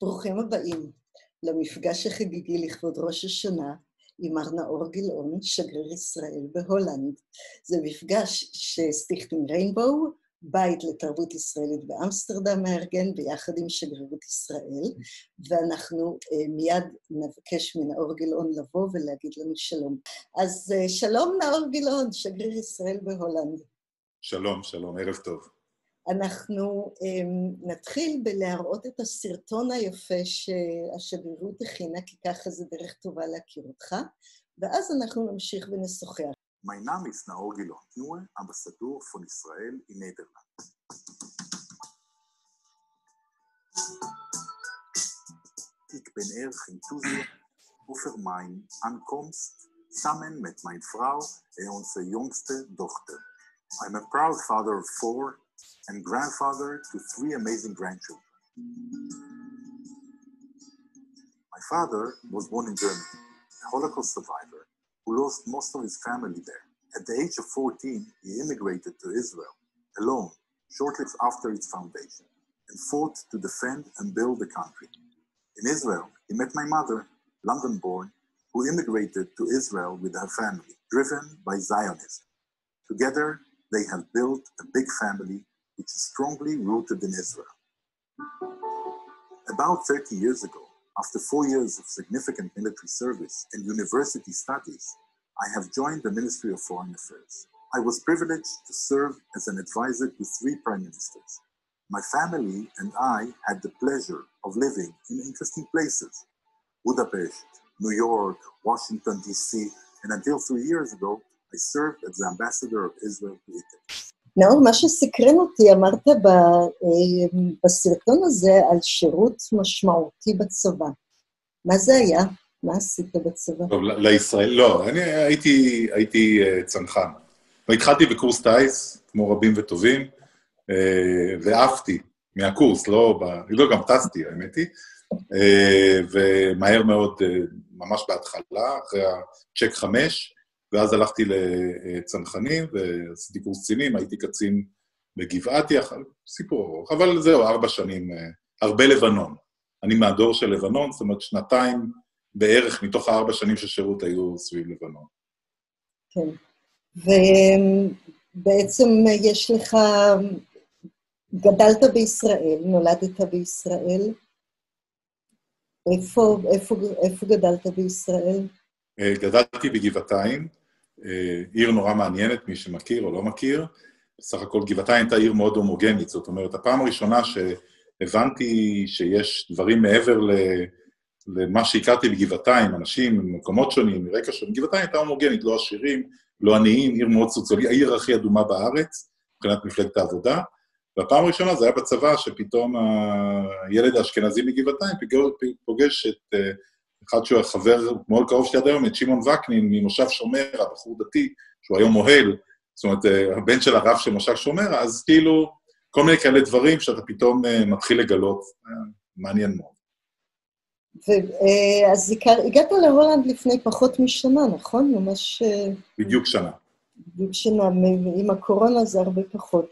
ברוכים הבאים למפגש החגיגי לכבוד ראש השנה עם מר נאור גילאון, שגריר ישראל בהולנד. זה מפגש שסטיכטינג ריינבואו, בית לתרבות ישראלית באמסטרדם מארגן, ביחד עם שגרירות ישראל, ואנחנו מיד נבקש מנאור גילאון לבוא ולהגיד לנו שלום. אז שלום נאור גילאון, שגריר ישראל בהולנד. שלום, שלום, ערב טוב. אנחנו נתחיל בלהראות את הסרטון היפה שהשגרירות הכינה, כי ככה זה דרך טובה להכיר אותך, ואז אנחנו נמשיך ונשוחח. Mijn naam is Naor Gilon, nieuwe ambassadeur van Israël in Nederland. Ik ben erg enthousiast over mijn aankomst samen met mijn vrouw en onze jongste dochter. I'm a proud father of 4 and grandfather to 3 amazing grandchildren. My father was born in Germany, a Holocaust survivor who lost most of his family there. At the age of 14, he immigrated to Israel, alone, shortly after its foundation, and fought to defend and build the country. In Israel, he met my mother, London-born, who immigrated to Israel with her family, driven by Zionism. Together, they have built a big family which is strongly rooted in Israel. About 30 years ago, after 4 years of significant military service and university studies, I have joined the Ministry of Foreign Affairs. I was privileged to serve as an advisor to 3 prime ministers. My family and I had the pleasure of living in interesting places: Budapest, New York, Washington, D.C., and until 3 years ago, I served as the ambassador of Israel to Italy. נאור, מה שסקרן אותי, אמרת בסרטון הזה על שירות משמעותי בצבא. מה זה היה? מה עשית בצבא? טוב, לישראל, לא, אני הייתי צנחן. והתחלתי בקורס טייס, כמו רבים וטובים, ועפתי מהקורס, לא גם טסתי, האמת היא, ומהר מאוד, ממש בהתחלה, אחרי הצ'ק 5, ואז הלכתי לצנחנים, ועשיתי קורס קצינים, הייתי קצין בגבעתי, סיפור ארוך, אבל זהו, 4 שנים, הרבה לבנון. אני מהדור של לבנון, זאת אומרת 2 בערך מתוך 4 שנים של שירות היו סביב לבנון. כן, ובעצם יש לך, גדלת בישראל, נולדת בישראל, איפה גדלת בישראל? גדלתי בגבעתיים, עיר נורא מעניינת, מי שמכיר או לא מכיר. בסך הכל גבעתיים הייתה עיר מאוד הומוגנית, זאת אומרת, הפעם הראשונה שהבנתי שיש דברים מעבר למה שהכרתי בגבעתיים, אנשים ממקומות שונים, מרקע שונים, גבעתיים הייתה הומוגנית, לא עשירים, לא עניים, עיר מאוד סוציאלית, העיר הכי אדומה בארץ, מבחינת מפלגת העבודה, והפעם הראשונה זה היה בצבא, שפתאום הילד האשכנזי מגבעתיים פוגש את אחד שהוא החבר מאוד קרוב שלי עד היום, את שמעון וקנין ממושב שומרה, בחור דתי, שהוא היום מוהל, זאת אומרת, הבן של הרב של מושב שומרה, אז כאילו, כל מיני כאלה דברים שאתה פתאום מתחיל לגלות, מעניין מאוד. אז הגעת להולנד לפני פחות משנה, נכון? ממש... בדיוק שנה. בדיוק שנה, עם הקורונה זה הרבה פחות.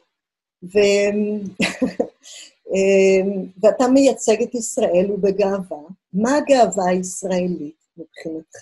ואתה מייצג את ישראל ובגאווה. מה הגאווה הישראלית מבחינתך?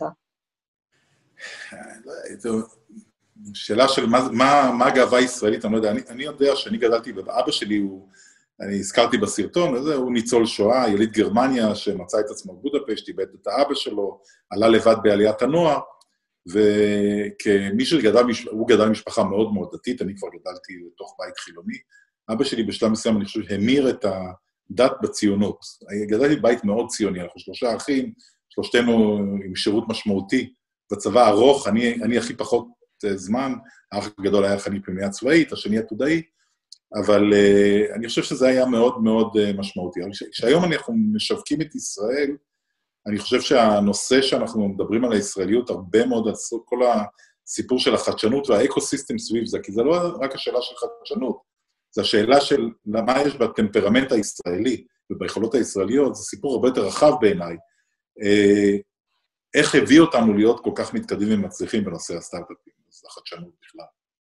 זו שאלה של מה הגאווה הישראלית, אני לא יודע. אני יודע שאני גדלתי, ואבא שלי אני הזכרתי בסרטון, הוא ניצול שואה, יליד גרמניה, שמצא את עצמו בבודפשט, איבד את האבא שלו, עלה לבד בעליית הנוער, וכמי הוא גדל משפחה מאוד מאוד דתית, אני כבר גדלתי לתוך בית חילוני, אבא שלי בשלב מסוים, אני חושב, המיר את הדת בציונות. גדלתי בית מאוד ציוני, אנחנו 3 אחים, 3תנו עם שירות משמעותי, בצבא ארוך, אני הכי פחות זמן, האח הגדול היה חניך בפנימייה צבאית, השני עתודאי, אבל אני חושב שזה היה מאוד מאוד משמעותי. כשהיום אנחנו משווקים את ישראל, אני חושב שהנושא שאנחנו מדברים על הישראליות, הרבה מאוד, כל הסיפור של החדשנות והאקוסיסטם סביב זה, כי זה לא רק השאלה של חדשנות, זה השאלה של מה יש בטמפרמנט הישראלי וביכולות הישראליות, זה סיפור הרבה יותר רחב בעיניי. איך הביא אותנו להיות כל כך מתקדמים ומצליחים בנושא הסטארט-אפים, אז החדשנות בכלל.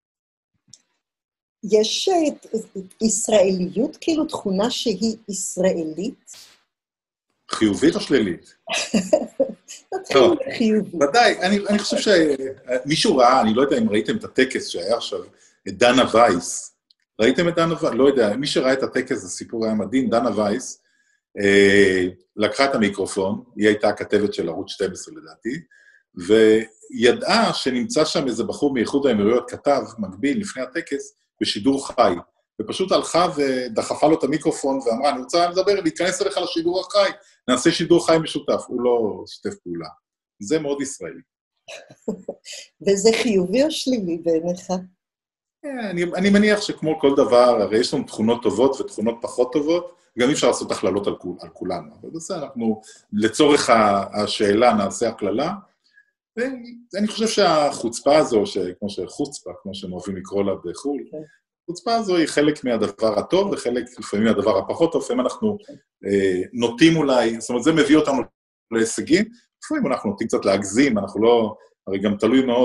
יש ישראליות, כאילו תכונה שהיא ישראלית? חיובית או שלילית? נתחיל חיובי. ודאי, אני חושב שמישהו ראה, אני לא יודע אם ראיתם את הטקס שהיה עכשיו, את דנה וייס. ראיתם את דנה וייס? לא יודע, מי שראה את הטקס, הסיפור היה מדהים, דנה וייס, לקחה את המיקרופון, היא הייתה הכתבת של ערוץ 12 לדעתי, וידעה שנמצא שם איזה בחור מאיחוד האמירויות, כתב מקביל לפני הטקס, בשידור חי, ופשוט הלכה ודחפה לו את המיקרופון, ואמרה, אני רוצה לדבר, להתכנס אליך לשידור החי, נעשה שידור חי משותף, הוא לא שתף פעולה. זה מאוד ישראלי. וזה חיובי או שלילי בעיניך? אני מניח שכמו כל דבר, הרי יש לנו תכונות טובות ותכונות פחות טובות, גם אי אפשר לעשות הכללות על כולנו. אבל בסדר, אנחנו לצורך השאלה נעשה הכללה, ואני חושב שהחוצפה הזו, כמו שחוצפה, כמו שהם אוהבים לקרוא לה בחו"ל, החוצפה הזו היא חלק מהדבר הטוב, וחלק לפעמים מהדבר הפחות טוב, לפעמים אנחנו נוטים אולי, זאת אומרת, זה מביא אותנו להישגים, לפעמים אנחנו נוטים קצת להגזים, אנחנו לא, הרי גם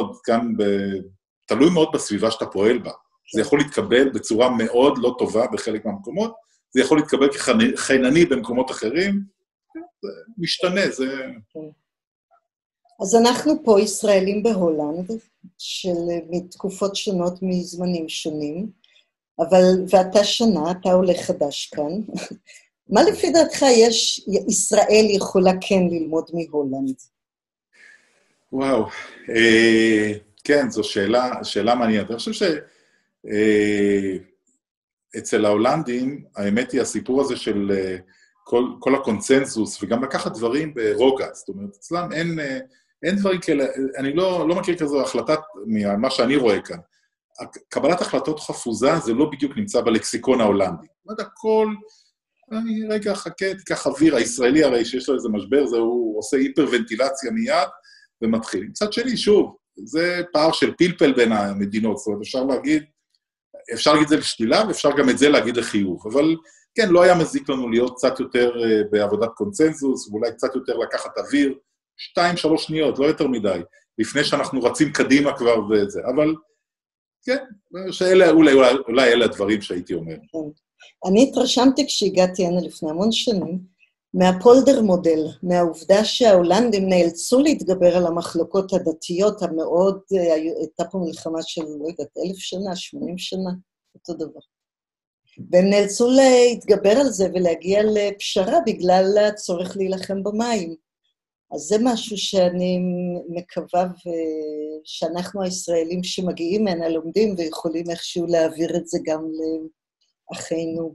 תלוי מאוד בסביבה שאתה פועל בה. זה יכול להתקבל בצורה מאוד לא טובה בחלק מהמקומות, זה יכול להתקבל כחינני במקומות אחרים, זה משתנה, זה... אז אנחנו פה ישראלים בהולנד, מתקופות שונות מזמנים שונים, ואתה שנה, אתה עולה חדש כאן. מה לפי דעתך ישראל יכולה כן ללמוד מהולנד? וואו, כן, זו שאלה מעניינת. אני חושב שאצל ההולנדים, האמת היא הסיפור הזה של כל הקונצנזוס, וגם לקחת דברים ברוגע, זאת אומרת, אצלם אין דברים כאלה, אני לא מכיר כזו החלטת, ממה שאני רואה כאן. קבלת החלטות חפוזה, זה לא בדיוק נמצא בלקסיקון ההולנדי. זאת אומרת, אני רגע חכה, תיקח אוויר, הישראלי הרי שיש לו איזה משבר, הוא עושה היפרוונטילציה מיד, ומתחיל. מצד שני, שוב, זה פער של פלפל בין המדינות, זאת אומרת, אפשר להגיד זה לשלילה, ואפשר גם את זה להגיד לחיוב. אבל כן, לא היה מזיק לנו להיות קצת יותר בעבודת קונצנזוס, ואולי קצת יותר לקחת אוויר, 2-3 שניות, לא יותר מדי, לפני שאנחנו רצים קדימה כבר וזה, אבל כן, אולי אלה הדברים שהייתי אומר. אני התרשמתי כשהגעתי הנה לפני המון שנים, מהפולדר מודל, מהעובדה שההולנדים נאלצו להתגבר על המחלוקות הדתיות המאוד, הייתה פה מלחמה של, לא יודעת, 1,000 שנה, 80 שנה, אותו דבר. והם נאלצו להתגבר על זה ולהגיע לפשרה בגלל הצורך להילחם במים. אז זה משהו שאני מקווה, שאנחנו הישראלים שמגיעים הנה לומדים ויכולים איכשהו להעביר את זה גם לאחינו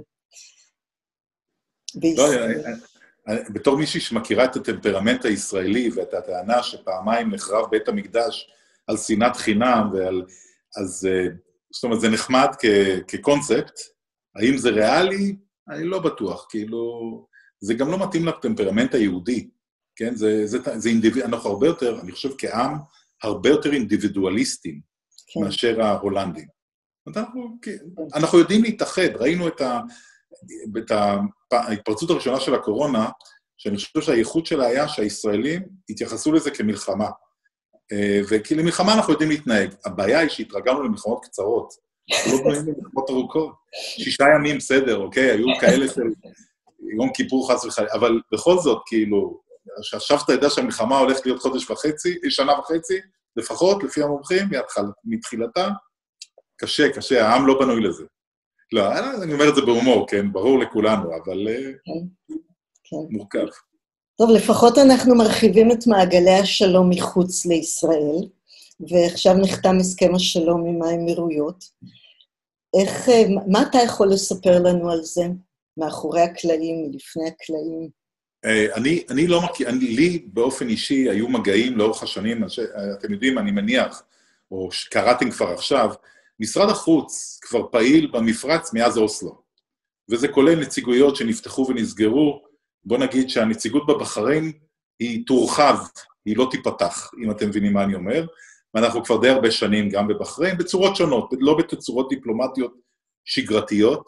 בישראל. בתור מישהי שמכירה את הטמפרמנט הישראלי ואת הטענה שפעמיים נחרב בית המקדש על שנאת חינם, אז זאת אומרת, זה נחמד כקונספט, האם זה ריאלי? אני לא בטוח, כאילו, זה גם לא מתאים לטמפרמנט היהודי, כן? אנחנו הרבה יותר, אני חושב כעם, הרבה יותר אינדיבידואליסטים מאשר ההולנדים. אנחנו יודעים להתאחד, ראינו את ההתפרצות הראשונה של הקורונה, שאני חושב שהייחוד שלה היה שהישראלים התייחסו לזה כמלחמה. וכי למלחמה אנחנו יודעים להתנהג. הבעיה היא שהתרגלנו למלחמות קצרות, לא בנויים למלחמות ארוכות. 6 ימים בסדר, אוקיי? היו כאלה של יום כיפור חס וחלילה, אבל בכל זאת, כאילו, עכשיו אתה יודע שהמלחמה הולכת להיות שנה וחצי, לפחות, לפי המומחים, מתחילתה, קשה, העם לא בנוי לזה. לא, אני אומר את זה בהומור, כן? ברור לכולנו, אבל מורכב. טוב, לפחות אנחנו מרחיבים את מעגלי השלום מחוץ לישראל, ועכשיו נחתם הסכם השלום עם האמירויות. מה אתה יכול לספר לנו על זה? מאחורי הקלעים, לפני הקלעים? אני לא מכיר, לי באופן אישי היו מגעים לאורך השנים, אתם יודעים, אני מניח, או קראתם כבר עכשיו, משרד החוץ כבר פעיל במפרץ מאז אוסלו, וזה כולל נציגויות שנפתחו ונסגרו, בוא נגיד שהנציגות בבחריין היא תורחב, היא לא תיפתח, אם אתם מבינים מה אני אומר, ואנחנו כבר די הרבה שנים גם בבחריין, בצורות שונות, לא בתצורות דיפלומטיות שגרתיות.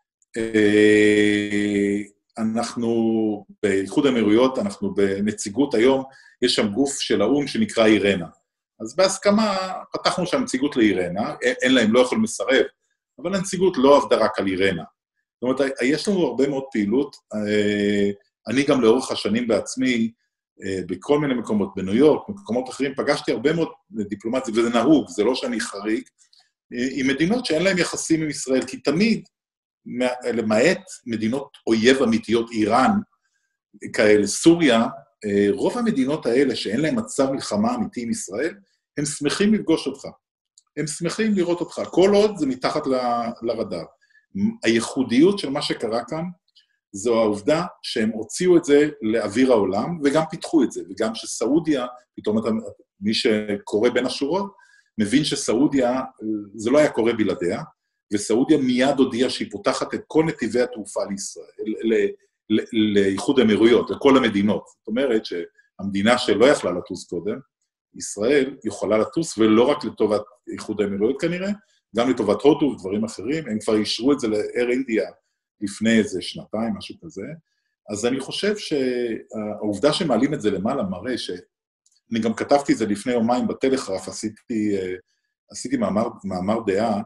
אנחנו באיחוד האמירויות, אנחנו בנציגות היום, יש שם גוף של האום שנקרא אירנה. אז בהסכמה פתחנו שם נציגות לאירנה, אין להם, לא יכולים לסרב, אבל הנציגות לא עבדה רק על אירנה. זאת אומרת, יש לנו הרבה מאוד פעילות, אני גם לאורך השנים בעצמי, בכל מיני מקומות, בניו יורק, במקומות אחרים, פגשתי הרבה מאוד דיפלומטים, וזה נהוג, זה לא שאני חריג, עם מדינות שאין להם יחסים עם ישראל, כי תמיד, למעט מדינות אויב אמיתיות, איראן, כאלה, סוריה, רוב המדינות האלה שאין להם מצב מלחמה אמיתי עם ישראל, הם שמחים לפגוש אותך. הם שמחים לראות אותך. כל עוד זה מתחת לרדאר. הייחודיות של מה שקרה כאן, זו העובדה שהם הוציאו את זה לאוויר העולם, וגם פיתחו את זה, וגם שסעודיה, פתאום מי שקורא בין השורות, מבין שסעודיה, זה לא היה קורה בלעדיה, וסעודיה מיד הודיעה שהיא פותחת את כל נתיבי התעופה לישראל, לאיחוד האמירויות, לכל המדינות. זאת אומרת שהמדינה שלא יכלה לטוס קודם, ישראל יכולה לטוס, ולא רק לטובת איחוד האמירויות כנראה, גם לטובת הודו ודברים אחרים, הם כבר אישרו את זה לאר אינדיה לפני איזה שנתיים, משהו כזה. אז אני חושב שהעובדה שמעלים את זה למעלה מראה, שאני גם כתבתי את זה לפני יומיים בטלגרף, עשיתי מאמר דעה,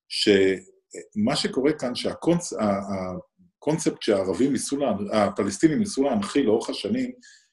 שמה שקורה כאן, הקונספט שהפלסטינים ניסו להנחיל לאורך השנים,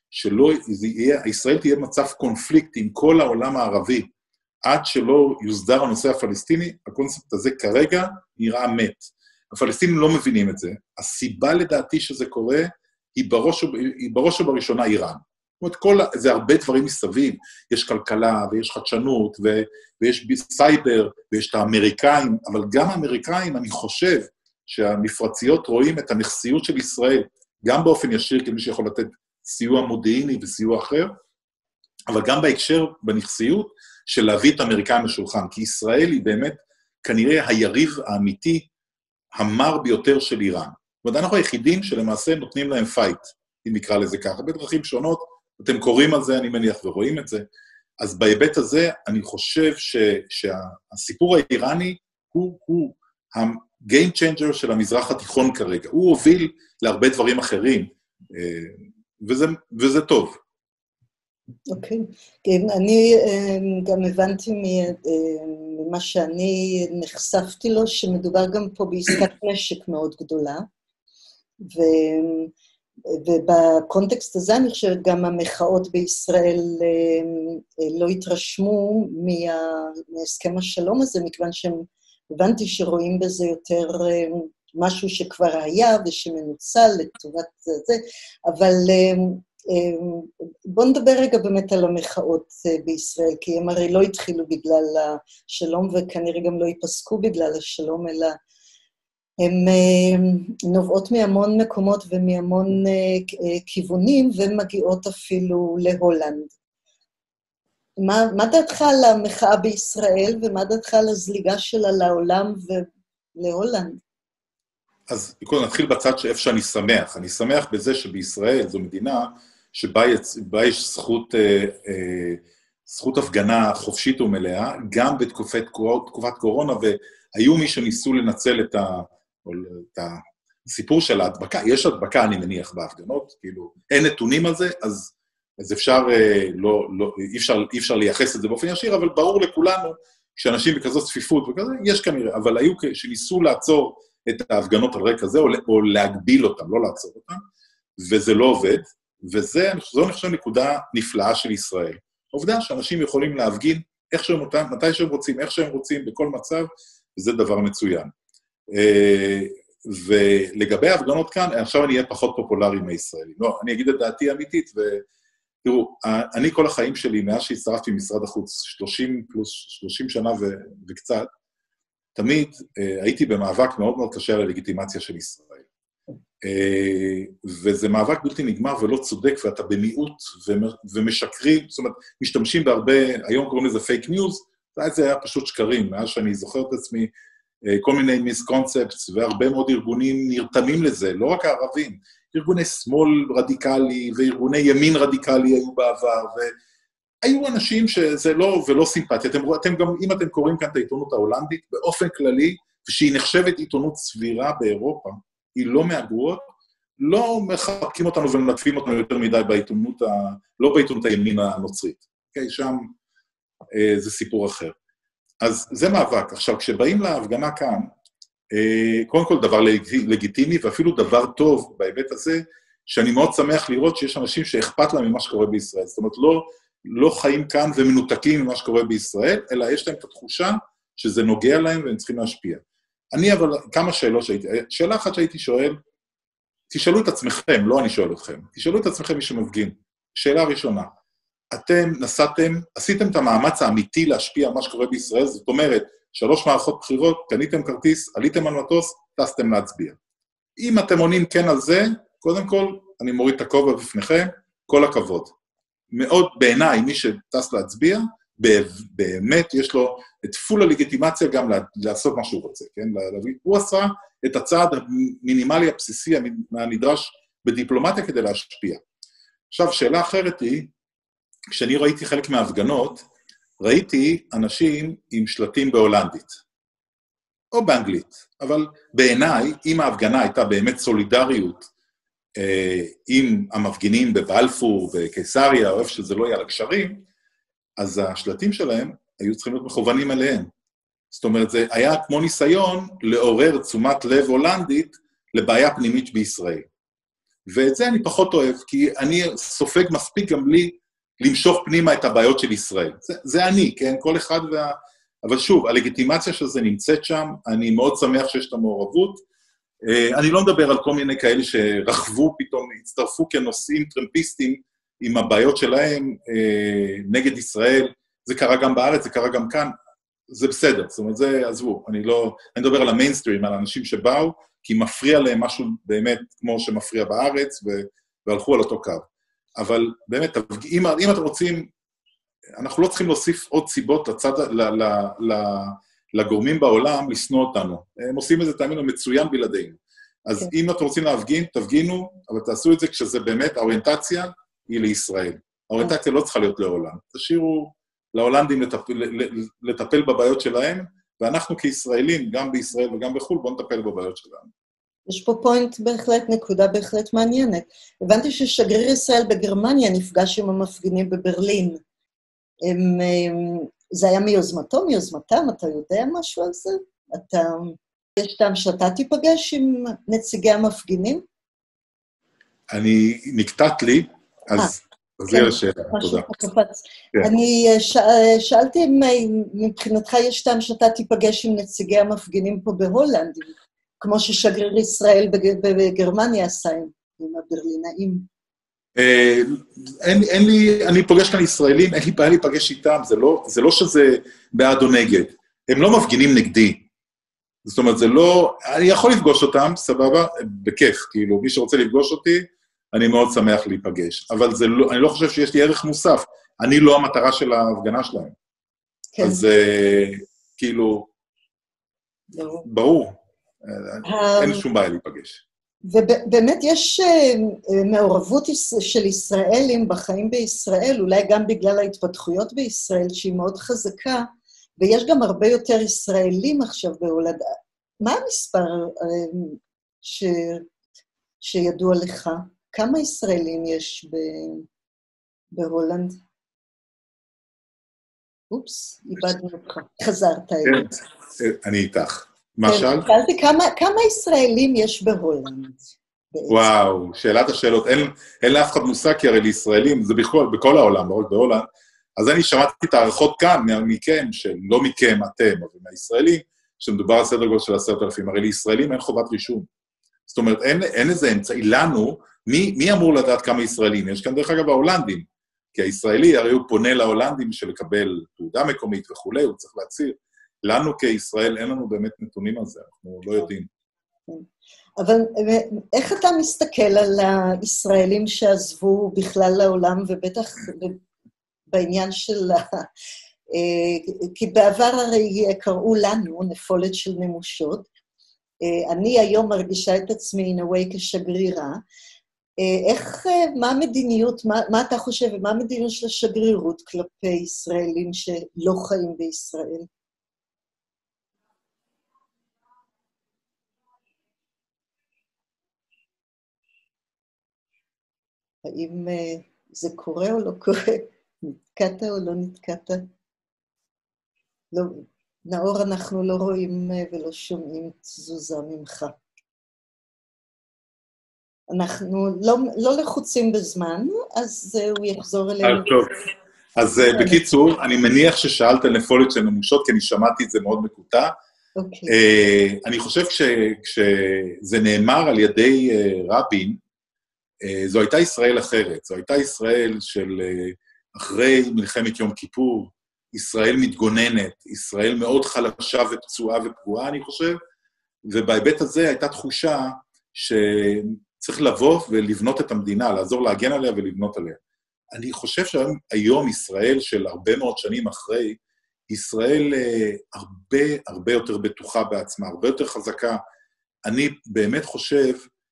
שישראל תהיה מצב קונפליקט עם כל העולם הערבי, עד שלא יוסדר הנושא הפלסטיני, הקונספט הזה כרגע נראה מת. הפלסטינים לא מבינים את זה. הסיבה לדעתי שזה קורה, היא בראש ובראשונה איראן. זאת אומרת, זה הרבה דברים מסביב. יש כלכלה, ויש חדשנות, ויש סייבר, ויש את האמריקאים, אבל גם האמריקאים, אני חושב שהמפרציות רואים את הנכסיות של ישראל, גם באופן ישיר, כמי שיכול לתת סיוע מודיעיני וסיוע אחר, אבל גם בהקשר, בנכסיות, של להביא את האמריקאים לשולחן, כי ישראל היא באמת כנראה היריב האמיתי, המר ביותר של איראן. זאת אומרת, אנחנו היחידים שלמעשה נותנים להם פייט, אם נקרא לזה ככה, בדרכים שונות, אתם קוראים על זה, אני מניח, ורואים את זה. אז בהיבט הזה, אני חושב שהסיפור האיראני הוא ה-game changer של המזרח התיכון כרגע. הוא הוביל להרבה דברים אחרים, וזה טוב. אוקיי. אני גם הבנתי ממה שאני נחשפתי לו, שמדובר גם פה בעסקת נשק מאוד גדולה, ובקונטקסט הזה אני חושבת גם המחאות בישראל לא התרשמו מהסכם השלום הזה, מכיוון שהבנתי שרואים בזה יותר משהו שכבר היה ושמנוצל לטובת זה, אבל בואו נדבר רגע באמת על המחאות בישראל, כי הם הרי לא התחילו בגלל השלום, וכנראה גם לא ייפסקו בגלל השלום, אלא הן נובעות מהמון מקומות ומהמון כיוונים, ומגיעות אפילו להולנד. מה דעתך על המחאה בישראל, ומה דעתך על הזליגה שלה לעולם ולהולנד? אז קודם נתחיל בצד שאיפה שאני שמח. אני שמח בזה שבישראל זו מדינה שבה יש זכות הפגנה חופשית ומלאה, גם בתקופת קורונה, והיו מי שניסו לנצל את הסיפור של ההדבקה. יש הדבקה, אני מניח, בהפגנות, כאילו, אין נתונים על זה, אז אפשר, אי אפשר לייחס את זה באופן ישיר, אבל ברור לכולנו, כשאנשים בכזאת צפיפות וכזה, יש כנראה, אבל היו שניסו לעצור את ההפגנות על רקע זה, או להגביל אותם, לא לעצור אותם, וזה לא עובד, זו נחשב נקודה נפלאה של ישראל. עובדה שאנשים יכולים להפגין מתי שהם רוצים, איך שהם רוצים, בכל מצב, וזה דבר מצוין. ולגבי ההפגנות כאן, עכשיו אני אהיה פחות פופולרי מהישראלים. לא, אני אגיד את דעתי האמיתית, ותראו, אני כל החיים שלי, מאז שהצטרפתי במשרד החוץ, 30 שנה וקצת, תמיד הייתי במאבק מאוד מאוד קשה על הלגיטימציה של ישראל. וזה מאבק בלתי נגמר ולא צודק, ואתה במיעוט ומשקרים, זאת אומרת, משתמשים בהרבה, היום קוראים לזה פייק ניוז, זה היה פשוט שקרים, מאז שאני זוכר את עצמי, כל מיני מיסקונספטס, והרבה מאוד ארגונים נרתמים לזה, לא רק הערבים, ארגוני שמאל רדיקלי, וארגוני ימין רדיקלי היו בעבר, והיו אנשים שזה לא, ולא סימפטי. אתם גם, אם אתם קוראים כאן את העיתונות ההולנדית, באופן כללי, ושהיא נחשבת עיתונות סבירה באירופה, היא לא מהגרועות, לא מחבקים אותנו ומנטפים אותנו יותר מדי בעיתונות, לא בעיתונות הימין הנוצרית. אוקיי, שם זה סיפור אחר. אז זה מאבק. עכשיו, כשבאים להפגנה כאן, קודם כל דבר לגיטימי, ואפילו דבר טוב בהיבט הזה, שאני מאוד שמח לראות שיש אנשים שאכפת להם ממה שקורה בישראל. זאת אומרת, לא חיים כאן ומנותקים ממה שקורה בישראל, אלא יש להם את התחושה שזה נוגע להם והם צריכים להשפיע. אני אבל, כמה שאלות שאלה אחת שהייתי שואל, תשאלו את עצמכם, לא אני שואל אתכם, תשאלו את עצמכם מי שמפגין. שאלה ראשונה, אתם עשיתם את המאמץ האמיתי להשפיע על מה שקורה בישראל, זאת אומרת, 3 מערכות בחירות, קניתם כרטיס, עליתם על מטוס, טסתם להצביע. אם אתם עונים כן על זה, קודם כל, אני מוריד את הכובע בפניכם, כל הכבוד. מאוד בעיניי, מי שטס להצביע, באמת יש לו את פול הלגיטימציה גם לעשות מה שהוא רוצה, כן? הוא עשה את הצעד המינימלי הבסיסי הנדרש בדיפלומטיה כדי להשפיע. עכשיו, שאלה אחרת היא, כשאני ראיתי חלק מההפגנות, ראיתי אנשים עם שלטים בהולנדית, או באנגלית, אבל בעיניי, אם ההפגנה הייתה באמת סולידריות, עם המפגינים בבלפור, בקיסריה, או איפה שזה לא יהיה על הקשרים, אז השלטים שלהם היו צריכים להיות מכוונים אליהם. זאת אומרת, זה היה כמו ניסיון לעורר תשומת לב הולנדית לבעיה פנימית בישראל. ואת זה אני פחות אוהב, כי אני סופג מספיק גם לי למשוך פנימה את הבעיות של ישראל. זה אני, כן? כל אחד אבל שוב, הלגיטימציה של זה נמצאת שם, אני מאוד שמח שיש את המעורבות. אני לא מדבר על כל מיני כאלה שרחבו פתאום, הצטרפו כנושאים טרמפיסטים עם הבעיות שלהם נגד ישראל. זה קרה גם בארץ, זה קרה גם כאן. זה בסדר, זאת אומרת, זה עזבו. אני מדבר על המיינסטרים, על האנשים שבאו, כי מפריע להם משהו באמת כמו שמפריע בארץ, והלכו על אותו קו. אבל באמת, אם אתם רוצים, אנחנו לא צריכים להוסיף עוד סיבות לגורמים בעולם לשנוא אותנו. הם עושים את זה תאמינו מצוין בלעדינו. אז אם אתם רוצים להפגין, תפגינו, אבל תעשו את זה כשזה באמת, האוריינטציה היא לישראל. האוריינטציה לא צריכה להיות לעולם. תשאירו להולנדים לטפל בבעיות שלהם, ואנחנו כישראלים, גם בישראל וגם בחו"ל, בואו נטפל בבעיות שלנו. יש פה פוינט בהחלט, נקודה בהחלט מעניינת. הבנתי ששגריר ישראל בגרמניה נפגש עם המפגינים בברלין. זה היה מיוזמתם, אתה יודע משהו על זה? יש טעם שאתה תיפגש עם נציגי המפגינים? נקטעת לי, אז זה השאלה, תודה. אני שאלתי אם מבחינתך יש טעם שאתה תיפגש עם נציגי המפגינים פה בהולנד, כמו ששגריר ישראל בגרמניה עשה עם הברלינאים. אני פוגש כאן ישראלים, אין לי בעיה להיפגש איתם, זה לא שזה בעד או נגד. הם לא מפגינים נגדי. זאת אומרת, זה לא, אני יכול לפגוש אותם, סבבה, בכיף, כאילו, מי שרוצה לפגוש אותי, אני מאוד שמח להיפגש. אבל אני לא חושב שיש לי ערך מוסף. אני לא המטרה של ההפגנה שלהם. אז כאילו, ברור, אין שום בעיה להיפגש. ובאמת יש מעורבות של ישראלים בחיים בישראל, אולי גם בגלל ההתפתחויות בישראל, שהיא מאוד חזקה, ויש גם הרבה יותר ישראלים עכשיו בהולנד. מה המספר שידוע לך? כמה ישראלים יש בהולנד? אופס, איבדנו אותך. חזרת אליי. אני איתך. מה שאלת? שאלתי כמה ישראלים יש בהולנד? וואו, שאלת השאלות. אין לאף אחד מושג, כי הרי לישראלים, זה בכל העולם, לא רק בהולנד. אז אני שמעתי את הערכות כאן, מכם, שלא מכם, אתם, אבל מהישראלים, שמדובר על סדר גודל של 10,000. הרי לישראלים אין חובת רישום. זאת אומרת, אין איזה אמצעי לנו, מי אמור לדעת כמה ישראלים? יש כאן דרך אגב ההולנדים, כי הישראלי הרי הוא פונה להולנדים של לקבל תעודה מקומית וכו', הוא צריך להצהיר. לנו כישראל אין לנו באמת נתונים על זה, אנחנו לא יודעים. אבל איך אתה מסתכל על הישראלים שעזבו בכלל לעולם, ובטח בעניין של... כי בעבר הרי קראו לנו נפולת של נמושות. אני היום מרגישה את עצמי in a way כשגרירה. מה המדיניות, מה אתה חושב, ומה המדיניות של השגרירות כלפי ישראלים שלא חיים בישראל? האם זה קורה או לא קורה? נתקעת או לא נתקעת? לא, נאור, אנחנו לא רואים ולא שומעים תזוזה ממך. אנחנו לא לחוצים בזמן, אז הוא יחזור אלינו. טוב. אז בקיצור, אני מניח ששאלת על נפולת של ממושות, כי אני שמעתי את זה מאוד מקוטע. אוקיי. אני חושב כשזה נאמר על ידי רבין, זו הייתה ישראל אחרת. זו הייתה ישראל של אחרי מלחמת יום כיפור, ישראל מתגוננת, ישראל מאוד חלשה ופצועה ופגועה, אני חושב, ובהיבט הזה הייתה תחושה שצריך לבוא ולבנות את המדינה, לעזור להגן עליה ולבנות עליה. אני חושב שהיום ישראל של הרבה מאוד שנים אחרי, ישראל הרבה יותר בטוחה בעצמה, הרבה יותר חזקה. אני באמת חושב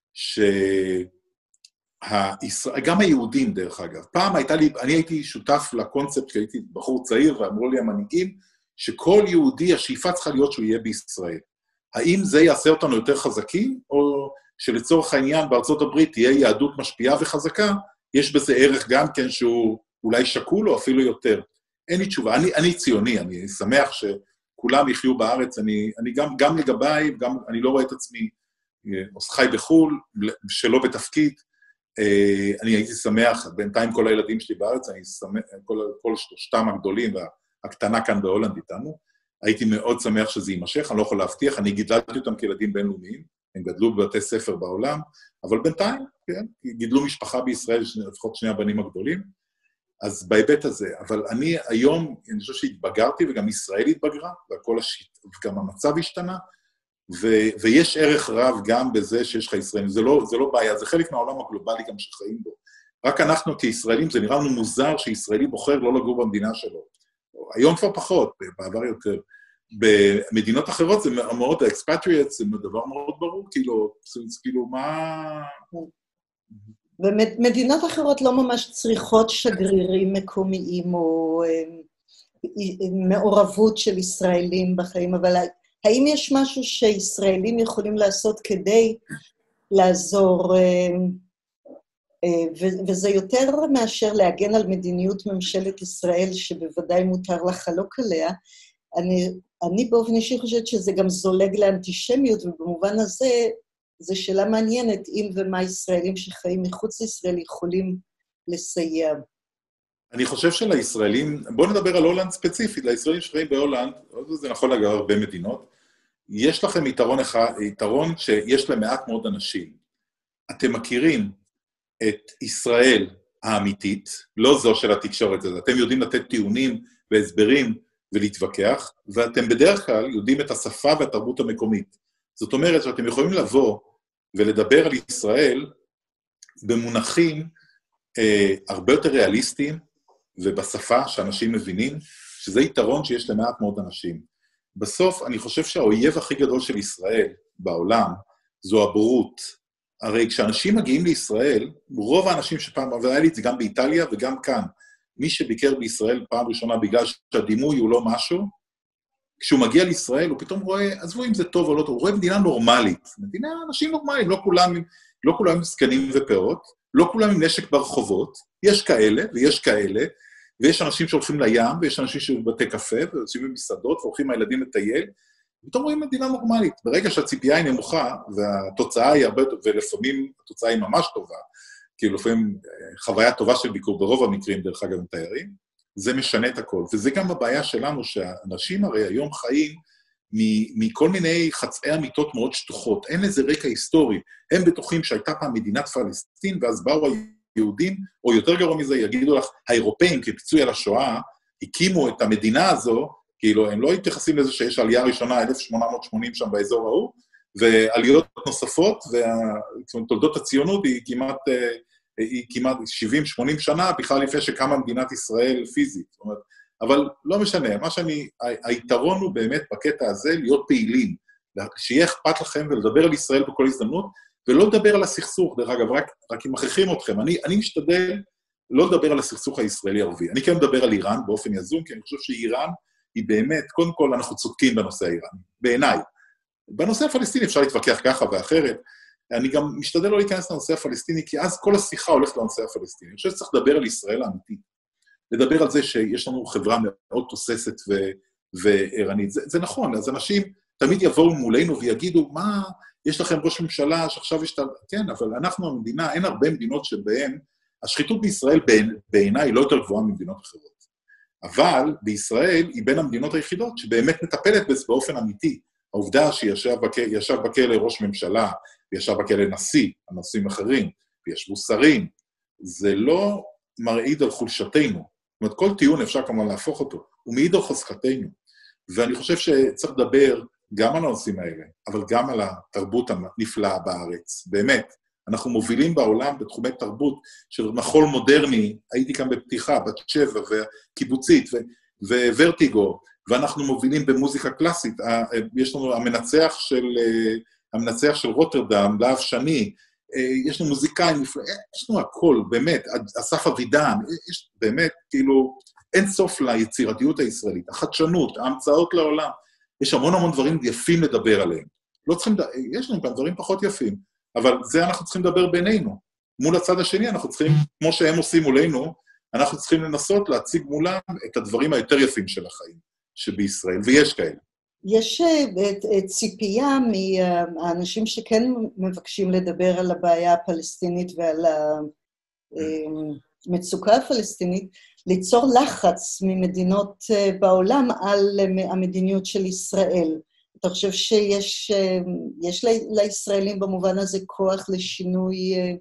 גם היהודים, דרך אגב, פעם אני הייתי שותף לקונספט, שהייתי בחור צעיר, ואמרו לי המנהיגים, שכל יהודי, השאיפה צריכה להיות שהוא יהיה בישראל. האם זה יעשה אותנו יותר חזקים, או שלצורך העניין בארצות הברית תהיה יהדות משפיעה וחזקה, יש בזה ערך גם כן שהוא אולי שקול או אפילו יותר. אין לי תשובה. אני ציוני, אני שמח שכולם יחיו בארץ, אני גם לגביי, אני לא רואה את עצמי חי בחול, שלא בתפקיד, אני הייתי שמח, בינתיים כל הילדים שלי בארץ, אני שמח, כל שלושתם הגדולים, והקטנה כאן בהולנד איתנו, הייתי מאוד שמח שזה יימשך, אני לא יכול להבטיח, אני גידלתי אותם כילדים בינלאומיים, הם גדלו בבתי ספר בעולם, אבל בינתיים, כן, גידלו משפחה בישראל, לפחות שני הבנים הגדולים, אז בהיבט הזה, אבל אני היום, אני חושב שהתבגרתי, וגם ישראל התבגרה, וגם המצב השתנה, ויש ערך רב גם בזה שיש לך ישראלים, זה לא בעיה, זה חלק מהעולם הגלובלי גם שחיים בו. רק אנחנו כישראלים, זה נראה לנו מוזר שישראלי בוחר לא לגור במדינה שלו. היום כבר פחות, בעבר יותר. במדינות אחרות זה מאוד, האקספטריאט זה דבר מאוד ברור, כאילו מה... ומדינות אחרות לא ממש צריכות שגרירים מקומיים או מעורבות של ישראלים בחיים, אבל האם יש משהו שישראלים יכולים לעשות כדי לעזור, וזה יותר מאשר להגן על מדיניות ממשלת ישראל, שבוודאי מותר לחלוק עליה, אני באופן אישי חושבת שזה גם זולג לאנטישמיות, ובמובן הזה, זו שאלה מעניינת, אם ומה ישראלים שחיים מחוץ לישראל יכולים לסייע. אני חושב שלישראלים, בואו נדבר על הולנד ספציפית, לישראלים שחיים בהולנד, זה נכון לגבי הרבה מדינות, יש לכם יתרון שיש להם מעט מאוד אנשים. אתם מכירים את ישראל האמיתית, לא זו של התקשורת הזאת, אתם יודעים לתת טיעונים והסברים ולהתווכח, ואתם בדרך כלל יודעים את השפה והתרבות המקומית. זאת אומרת שאתם יכולים לבוא ולדבר על ישראל במונחים הרבה יותר ריאליסטיים, ובשפה שאנשים מבינים, שזה יתרון שיש למעט מאוד אנשים. בסוף, אני חושב שהאויב הכי גדול של ישראל בעולם, זו הבורות. הרי כשאנשים מגיעים לישראל, רוב האנשים שפעם, והיה לי את זה גם באיטליה וגם כאן, מי שביקר בישראל פעם ראשונה בגלל שהדימוי הוא לא משהו, כשהוא מגיע לישראל, הוא פתאום רואה, עזבו אם זה טוב או לא טוב, הוא רואה מדינה נורמלית. מדינה, אנשים נורמליים, לא כולם זקנים ופאות, לא כולם עם נשק ברחובות, יש כאלה ויש כאלה, ויש אנשים שהולכים לים, ויש אנשים שבבתי קפה, ויוצאים במסעדות, והולכים מהילדים לטייל, ופתאום רואים מדינה נורמלית. ברגע שהציפייה היא נמוכה, והתוצאה היא הרבה, ולפעמים התוצאה היא ממש טובה, כי לפעמים חוויה טובה של ביקור, ברוב המקרים, דרך אגב, עם תיירים, זה משנה את הכל. וזה גם הבעיה שלנו, שהאנשים הרי היום חיים מכל מיני חצאי אמיתות מאוד שטוחות. אין לזה רקע היסטורי. הם בטוחים שהייתה פעם מדינת פלסטין, ואז באו היהודים, או יותר גרוע מזה, יגידו לך, האירופאים, כפיצוי על השואה, הקימו את המדינה הזו, כאילו, הם לא מתייחסים לזה שיש עלייה ראשונה, 1880 שם באזור ההוא, ועליות נוספות, ותולדות הציונות היא כמעט 70-80 שנה, בכלל לפני שקמה מדינת ישראל פיזית. זאת אומרת, אבל לא משנה, היתרון הוא באמת בקטע הזה להיות פעילים, שיהיה אכפת לכם ולדבר על ישראל בכל הזדמנות, ולא לדבר על הסכסוך, דרך אגב, רק אם מכריחים אתכם. אני משתדל לא לדבר על הסכסוך הישראלי-ערבי. אני כן מדבר על איראן באופן יזום, כי אני חושב שאיראן היא באמת, קודם כל אנחנו צודקים בנושא האיראני, בעיניי. בנושא הפלסטיני אפשר להתווכח ככה ואחרת, אני גם משתדל לא להיכנס לנושא הפלסטיני, כי אז כל השיחה הולכת לנושא הפלסטיני. אני חושב שצריך לדבר על ישראל האמיתית. לדבר על זה שיש לנו חברה מאוד תוססת וערנית. זה נכון, אז אנשים תמיד יבואו מולנו ויגידו, יש לכם ראש ממשלה שעכשיו יש... כן, אבל אנחנו המדינה, אין הרבה מדינות שבהן, השחיתות בישראל בעיניי היא לא יותר גבוהה ממדינות אחרות. אבל בישראל היא בין המדינות היחידות שבאמת מטפלת בזה באופן אמיתי. העובדה שישב בכלא ראש ממשלה, וישב בכלא נשיא, הנושאים אחרים, וישבו שרים, זה לא מרעיד על חולשתנו. זאת אומרת, כל טיעון אפשר כמובן להפוך אותו, הוא מעיד על חוזקתנו. ואני חושב שצריך לדבר גם על הנושאים האלה, אבל גם על התרבות הנפלאה בארץ. באמת, אנחנו מובילים בעולם בתחומי תרבות של מחול מודרני, הייתי כאן בפתיחה, בת שבע וקיבוצית וורטיגו, ואנחנו מובילים במוזיקה קלאסית. יש לנו המנצח של רוטרדם, להב שני, יש לנו מוזיקאים, יש לנו הכל, באמת, אסף אבידן, יש באמת, כאילו, אין סוף ליצירתיות הישראלית, החדשנות, ההמצאות לעולם, יש המון דברים יפים לדבר עליהם. לא צריכים, יש לנו כאן דברים פחות יפים, אבל זה אנחנו צריכים לדבר בינינו. מול הצד השני אנחנו צריכים, כמו שהם עושים מולנו, אנחנו צריכים לנסות להציג מולם את הדברים היותר יפים של החיים, שבישראל, ויש כאלה. יש ציפייה מהאנשים שכן מבקשים לדבר על הבעיה הפלסטינית ועל המצוקה הפלסטינית, ליצור לחץ ממדינות בעולם על המדיניות של ישראל. אתה חושב שיש לישראלים במובן הזה כוח לשינוי,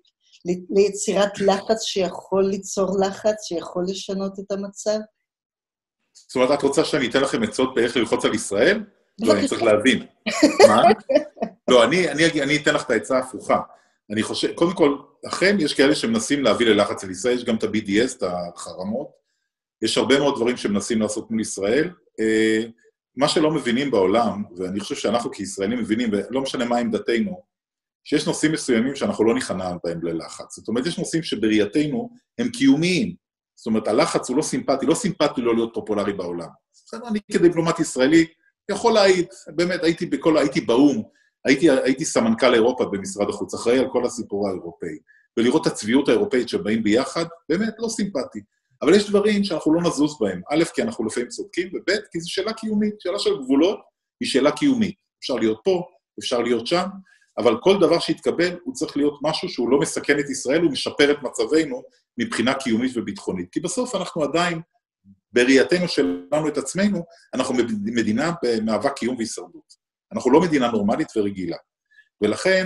ליצירת לחץ שיכול ליצור לחץ, שיכול לשנות את המצב? זאת אומרת, את רוצה שאני אתן לכם עצות באיך ללחוץ על ישראל? לא, אני צריך להבין. מה? לא, אני אתן לך את העצה ההפוכה. אני חושב, קודם כל, אכן יש כאלה שמנסים להביא ללחץ על ישראל, יש גם את ה-BDS, את החרמות, יש הרבה מאוד דברים שמנסים לעשות מול ישראל. מה שלא מבינים בעולם, ואני חושב שאנחנו כישראלים מבינים, ולא משנה מה עמדתנו, שיש נושאים מסוימים שאנחנו לא נכנע בהם ללחץ. זאת אומרת, יש נושאים שבראייתנו הם קיומיים. זאת אומרת, הלחץ הוא לא סימפטי לא להיות פופולרי בעולם. אני כדיפלומט ישראלי יכול להעיד, באמת, הייתי באום, הייתי סמנכ"ל אירופה במשרד החוץ, אחראי על כל הסיפור האירופאי, ולראות את הצביעות האירופאית שבאים ביחד, באמת לא סימפטי. אבל יש דברים שאנחנו לא נזוז בהם, א', כי אנחנו לפעמים צודקים, וב', כי זו שאלה קיומית, שאלה של גבולות היא שאלה קיומית. אפשר להיות פה, אפשר להיות שם, אבל כל דבר שיתקבל הוא צריך להיות משהו שהוא לא מסכן את ישראל, הוא משפר את מצבנו מבחינה קיומית וביטחונית. כי בסוף אנחנו עדיין, בראייתנו שלנו את עצמנו, אנחנו מדינה במאבק קיום והישרדות. אנחנו לא מדינה נורמלית ורגילה. ולכן,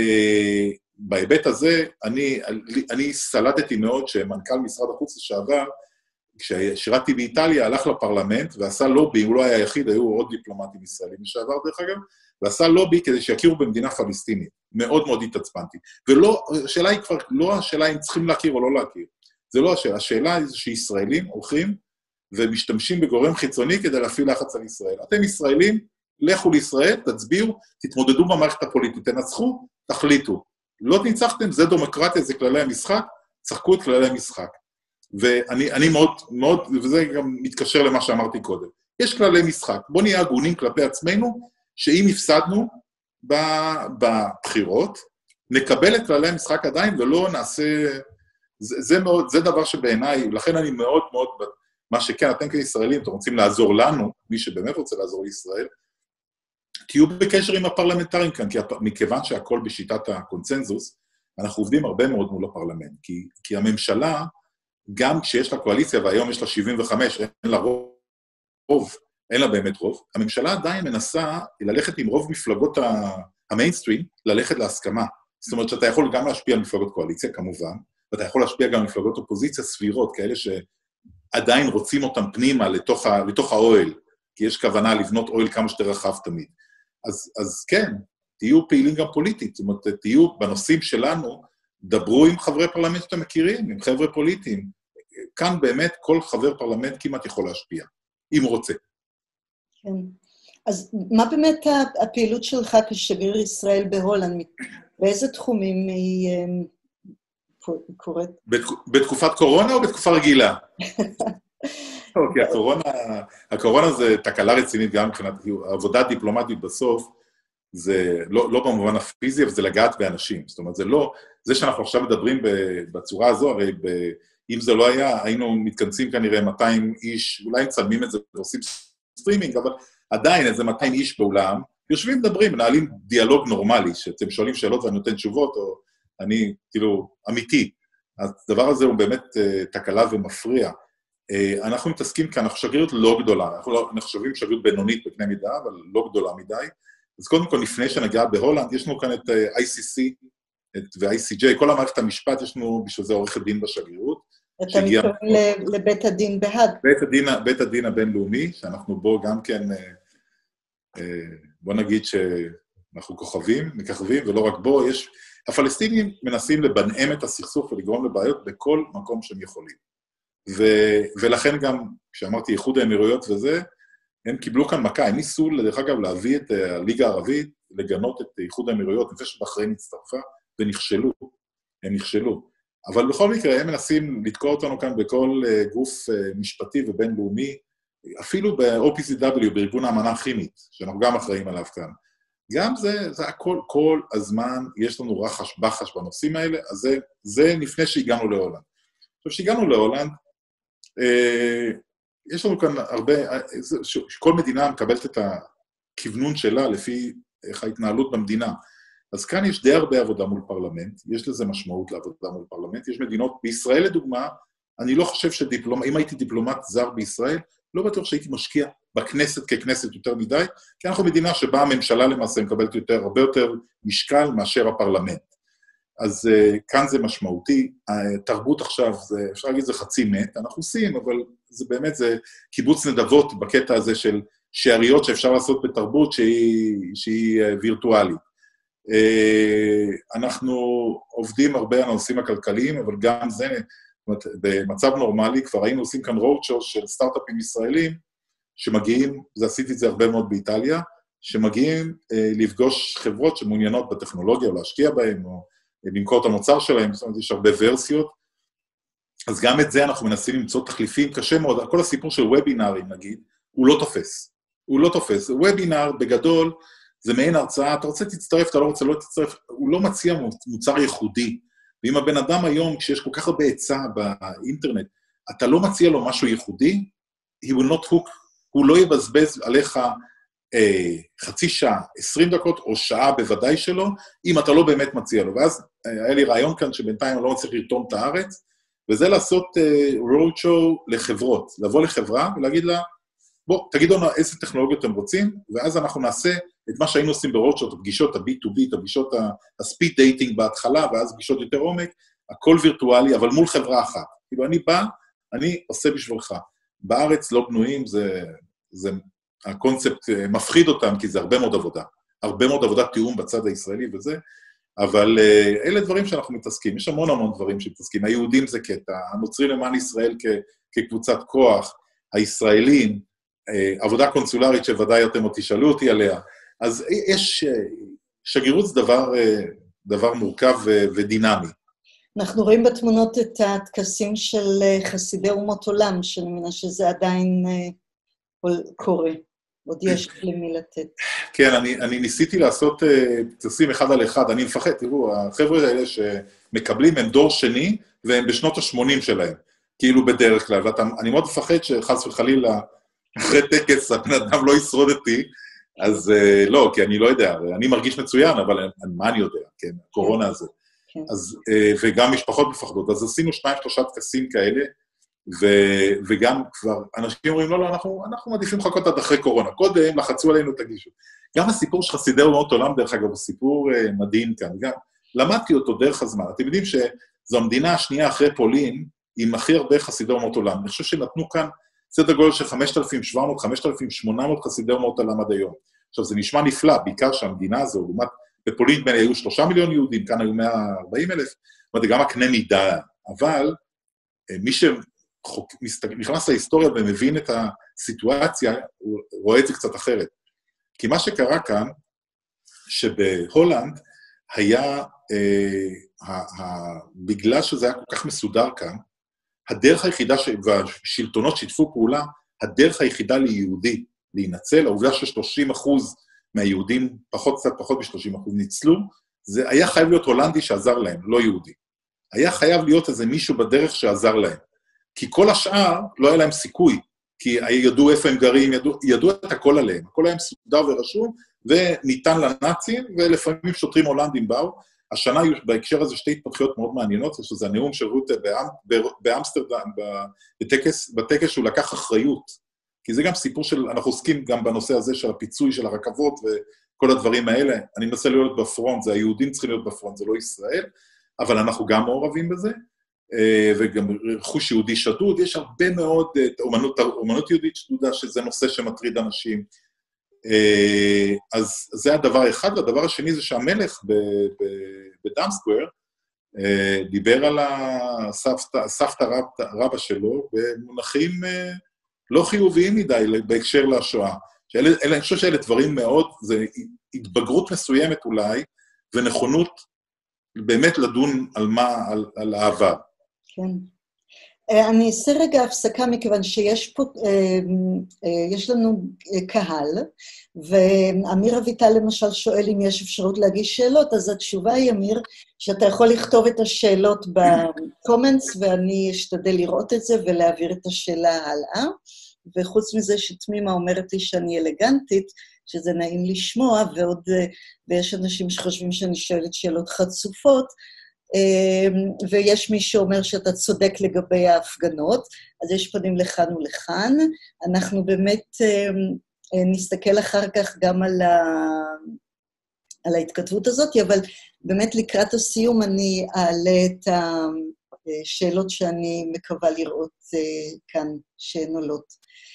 בהיבט הזה, אני סלדתי מאוד שמנכ"ל משרד החוץ לשעבר, כששירתי באיטליה, הלך לפרלמנט ועשה לובי, הוא לא היה היחיד, היו עוד דיפלומטים ישראלים לשעבר דרך אגב, ועשה לובי כדי שיכירו במדינה פלסטינית. מאוד מאוד התעצבנתי. השאלה היא כבר לא השאלה אם צריכים להכיר או לא להכיר. זה לא השאלה. השאלה היא שישראלים הולכים ומשתמשים בגורם חיצוני כדי להפעיל לחץ על ישראל. אתם ישראלים, לכו לישראל, תצביעו, תתמודדו במערכת הפוליטית, תנצחו, תחליטו. לא ניצחתם, זה דמוקרטיה, זה כללי המשחק, צחקו את כללי המשחק. ואני מאוד, וזה גם מתקשר למה שאמרתי קודם. יש כללי משחק, בוא נהיה הגונים כלפי עצמנו, שאם הפסדנו בבחירות, נקבל את כללי המשחק עדיין, ולא נעשה... זה דבר שבעיניי, לכן אני מאוד, מה שכן, אתם כישראלים, אתם רוצים לעזור לנו, מי שבאמת רוצה לעזור לישראל, תהיו בקשר עם הפרלמנטרים כאן, מכיוון שהכל בשיטת הקונצנזוס, אנחנו עובדים הרבה מאוד מול הפרלמנט, כי הממשלה, גם כשיש לה קואליציה, והיום יש לה 75, אין לה רוב, אין לה באמת רוב, הממשלה עדיין מנסה ללכת עם רוב מפלגות המיינסטרים, ללכת להסכמה. זאת אומרת שאתה יכול גם להשפיע על מפלגות קואליציה, כמובן, ואתה יכול להשפיע גם על מפלגות אופוזיציה סבירות, כאלה שעדיין רוצים אותם פנימה לתוך האוהל, כי יש כוונה לבנות אוהל כמה שיותר רחב תמיד. אז כן, תהיו פעילים גם פוליטית, זאת אומרת, תהיו בנושאים שלנו, דברו עם חברי פרלמנט שאתם מכירים, עם חבר'ה פוליטיים. כאן באמת כל חבר פרלמנט כמעט יכול להשפיע, אם הוא רוצה. כן. אז מה באמת הפעילות שלך כשגריר ישראל בהולנד? באיזה תחומים היא קורית? בתקופת קורונה או בתקופה רגילה? אוקיי, הקורונה זה תקלה רצינית גם מבחינת עבודה דיפלומטית בסוף, זה לא במובן הפיזי, אבל זה לגעת באנשים. זאת אומרת, זה שאנחנו עכשיו מדברים בצורה הזו, הרי אם זה לא היה, היינו מתכנסים כנראה 200 איש, אולי מצלמים את זה ועושים סטרימינג, אבל עדיין איזה 200 איש באולם, יושבים, מדברים, מנהלים דיאלוג נורמלי, שאתם שואלים שאלות ואני נותן תשובות, או אני, כאילו, אמיתי. הדבר הזה הוא באמת תקלה ומפריע. אנחנו מתעסקים כאן, אנחנו שגרירות לא גדולה, אנחנו נחשבים שגרירות בינונית בקנה מידה, אבל לא גדולה מדי. אז קודם כל, לפני שנגיע בהולנד, יש לנו כאן את ICC ו-ICJ, כל המערכת המשפט, יש לנו בשביל זה עורכת דין בשגרירות. אתה מתכוון לבית הדין בהאג. בית הדין הבינלאומי, שאנחנו בו גם כן, בוא נגיד שאנחנו מככבים, ולא רק בו, הפלסטינים מנסים לבנאם את הסכסוך ולגרום לבעיות בכל מקום שהם יכולים. ולכן גם, כשאמרתי איחוד האמירויות וזה, הם קיבלו כאן מכה, הם ניסו, דרך אגב, להביא את הליגה הערבית, לגנות את איחוד האמירויות, לפני שבחריין הצטרפה, ונכשלו, הם נכשלו. אבל בכל מקרה, הם מנסים לתקוע אותנו כאן בכל גוף משפטי ובינלאומי, אפילו ב-OPCW, בארגון האמנה הכימית, שאנחנו גם אחראים עליו כאן. גם זה הכל, כל הזמן יש לנו רחש בחש בנושאים האלה, אז זה לפני שהגענו להולנד. עכשיו, שהגענו להולנד, יש לנו כאן הרבה, כל מדינה מקבלת את הכיוונון שלה לפי איך ההתנהלות במדינה. אז כאן יש די הרבה עבודה מול פרלמנט, יש לזה משמעות לעבודה מול פרלמנט, יש מדינות, בישראל לדוגמה, אני לא חושב אם הייתי דיפלומט זר בישראל, לא בטוח שהייתי משקיע בכנסת ככנסת יותר מדי, כי אנחנו מדינה שבה הממשלה למעשה מקבלת הרבה יותר משקל מאשר הפרלמנט. אז כאן זה משמעותי, התרבות עכשיו, אפשר להגיד זה חצי מת, אנחנו עושים, אבל זה באמת, זה קיבוץ נדבות בקטע הזה של שעריות שאפשר לעשות בתרבות שהיא וירטואלית. אנחנו עובדים הרבה על הנושאים הכלכליים, אבל גם זה, במצב נורמלי, כבר היינו עושים כאן רודשו של סטארט-אפים ישראלים, שמגיעים, עשיתי את זה הרבה מאוד באיטליה, שמגיעים לפגוש חברות שמעוניינות בטכנולוגיה, או להשקיע בהן, או למכור את המוצר שלהם, זאת אומרת, יש הרבה ורסיות, אז גם את זה אנחנו מנסים למצוא תחליפים, קשה מאוד, כל הסיפור של וובינארים, נגיד, הוא לא תופס. הוא לא תופס. וובינאר, בגדול, זה מעין הרצאה, אתה רוצה תצטרף, אתה לא רוצה, לא תצטרף, הוא לא מציע מוצר ייחודי. ואם הבן אדם היום, כשיש כל כך הרבה היצע באינטרנט, אתה לא מציע לו משהו ייחודי, he will not hook, הוא לא יבזבז עליך חצי שעה, 20 דקות או שעה בוודאי שלו, אם אתה לא באמת מציע לו. ואז היה לי רעיון כאן שבינתיים אני לא מצליח לרתום את הארץ, וזה לעשות road show לחברות, לבוא לחברה ולהגיד לה, בוא, תגידו לנו איזה טכנולוגיות אתם רוצים, ואז אנחנו נעשה את מה שהיינו עושים ברוד show, את הפגישות ה-B2B, את הפגישות ה-speed dating בהתחלה, ואז פגישות יותר עומק, הכל וירטואלי, אבל מול חברה אחת. כאילו, אני בא, אני עושה בשבילך. בארץ לא בנויים, זה הקונספט מפחיד אותם, כי זה הרבה מאוד עבודה. הרבה מאוד עבודת תיאום בצד הישראלי וזה, אבל אלה דברים שאנחנו מתעסקים. יש המון דברים שמתעסקים. היהודים זה קטע, הנוצרים למען ישראל כקבוצת כוח, הישראלים, עבודה קונסולרית שוודאי אתם עוד תשאלו אותי עליה. אז יש, שגרירות זה דבר מורכב ודינמי. אנחנו רואים בתמונות את הטקסים של חסידי אומות עולם, שאני מבינה שזה עדיין קורה. עוד יש למי לתת. כן, אני ניסיתי לעשות טקסים אחד על אחד, אני מפחד, תראו, החבר'ה האלה שמקבלים הם דור שני, והם בשנות ה-80 שלהם, כאילו בדרך כלל, ואני מאוד מפחד שחס וחלילה, אחרי טקס הבן אדם לא ישרוד אותי, אז לא, כי אני לא יודע, אני מרגיש מצוין, אבל מה אני יודע, כן, הקורונה הזה. אז, וגם משפחות מפחדות, אז עשינו 2-3 טקסים כאלה, וגם כבר אנשים אומרים, לא, אנחנו מעדיפים לחכות עד אחרי קורונה, קודם לחצו עלינו תגישו. גם הסיפור של חסידי אומות עולם, דרך אגב, הוא סיפור מדהים כאן, גם למדתי אותו דרך הזמן, אתם יודעים שזו המדינה השנייה אחרי פולין, עם הכי הרבה חסידי אומות עולם, אני חושב שנתנו כאן סדר גודל של 5,700, 5,800 חסידי אומות עולם עד היום. עכשיו, זה נשמע נפלא, בעיקר שהמדינה הזו, לעומת, בפולין בין היו 3 מיליון יהודים, כאן היו 140,000, זאת אומרת, גם הקנה מידה, אבל מי שנכנס להיסטוריה ומבין את הסיטואציה, הוא רואה את זה קצת אחרת. כי מה שקרה כאן, שבהולנד היה, בגלל שזה היה כל כך מסודר כאן, הדרך היחידה, והשלטונות שיתפו פעולה, הדרך היחידה ליהודי להינצל, העובדה ש30% מהיהודים, קצת פחות מ-30% ניצלו, זה היה חייב להיות הולנדי שעזר להם, לא יהודי. היה חייב להיות איזה מישהו בדרך שעזר להם. כי כל השאר לא היה להם סיכוי, כי ידעו איפה הם גרים, ידעו את הכל עליהם, הכל היה מסודר ורשום, וניתן לנאצים, ולפעמים שוטרים הולנדים באו. השנה היו בהקשר הזה שתי התפתחויות מאוד מעניינות, שזה הנאום של רוטה באמסטרדם, בטקס שהוא לקח אחריות, כי זה גם סיפור של, אנחנו עוסקים גם בנושא הזה של הפיצוי של הרכבות וכל הדברים האלה. אני מנסה להיות בפרונט, זה היהודים צריכים להיות בפרונט, זה לא ישראל, אבל אנחנו גם מעורבים בזה, וגם רכוש יהודי שדוד, יש הרבה מאוד אומנות יהודית שדודה, שזה נושא שמטריד אנשים. אז זה הדבר האחד, והדבר השני זה שהמלך בדאמסקוואר דיבר על הסבתא רבא שלו במונחים לא חיוביים מדי בהקשר לשואה. אני חושב שאלה דברים מאוד, זה התבגרות מסוימת אולי, ונכונות באמת לדון על מה, על העבר. כן. אני אעשה רגע הפסקה מכיוון שיש פה, יש לנו קהל, ואמיר אביטל למשל שואל אם יש אפשרות להגיש שאלות, אז התשובה היא, אמיר, שאתה יכול לכתוב את השאלות בקומנטס, ואני אשתדל לראות את זה ולהעביר את השאלה הלאה, וחוץ מזה שתמימה אומרת לי שאני אלגנטית, שזה נעים לשמוע, ויש אנשים שחושבים שאני שואלת שאלות חצופות, ויש מי שאומר שאתה צודק לגבי ההפגנות, אז יש פנים לכאן ולכאן. אנחנו באמת נסתכל אחר כך גם על ההתכתבות הזאת, אבל באמת לקראת הסיום אני אעלה את השאלות שאני מקווה לראות כאן שהן עולות.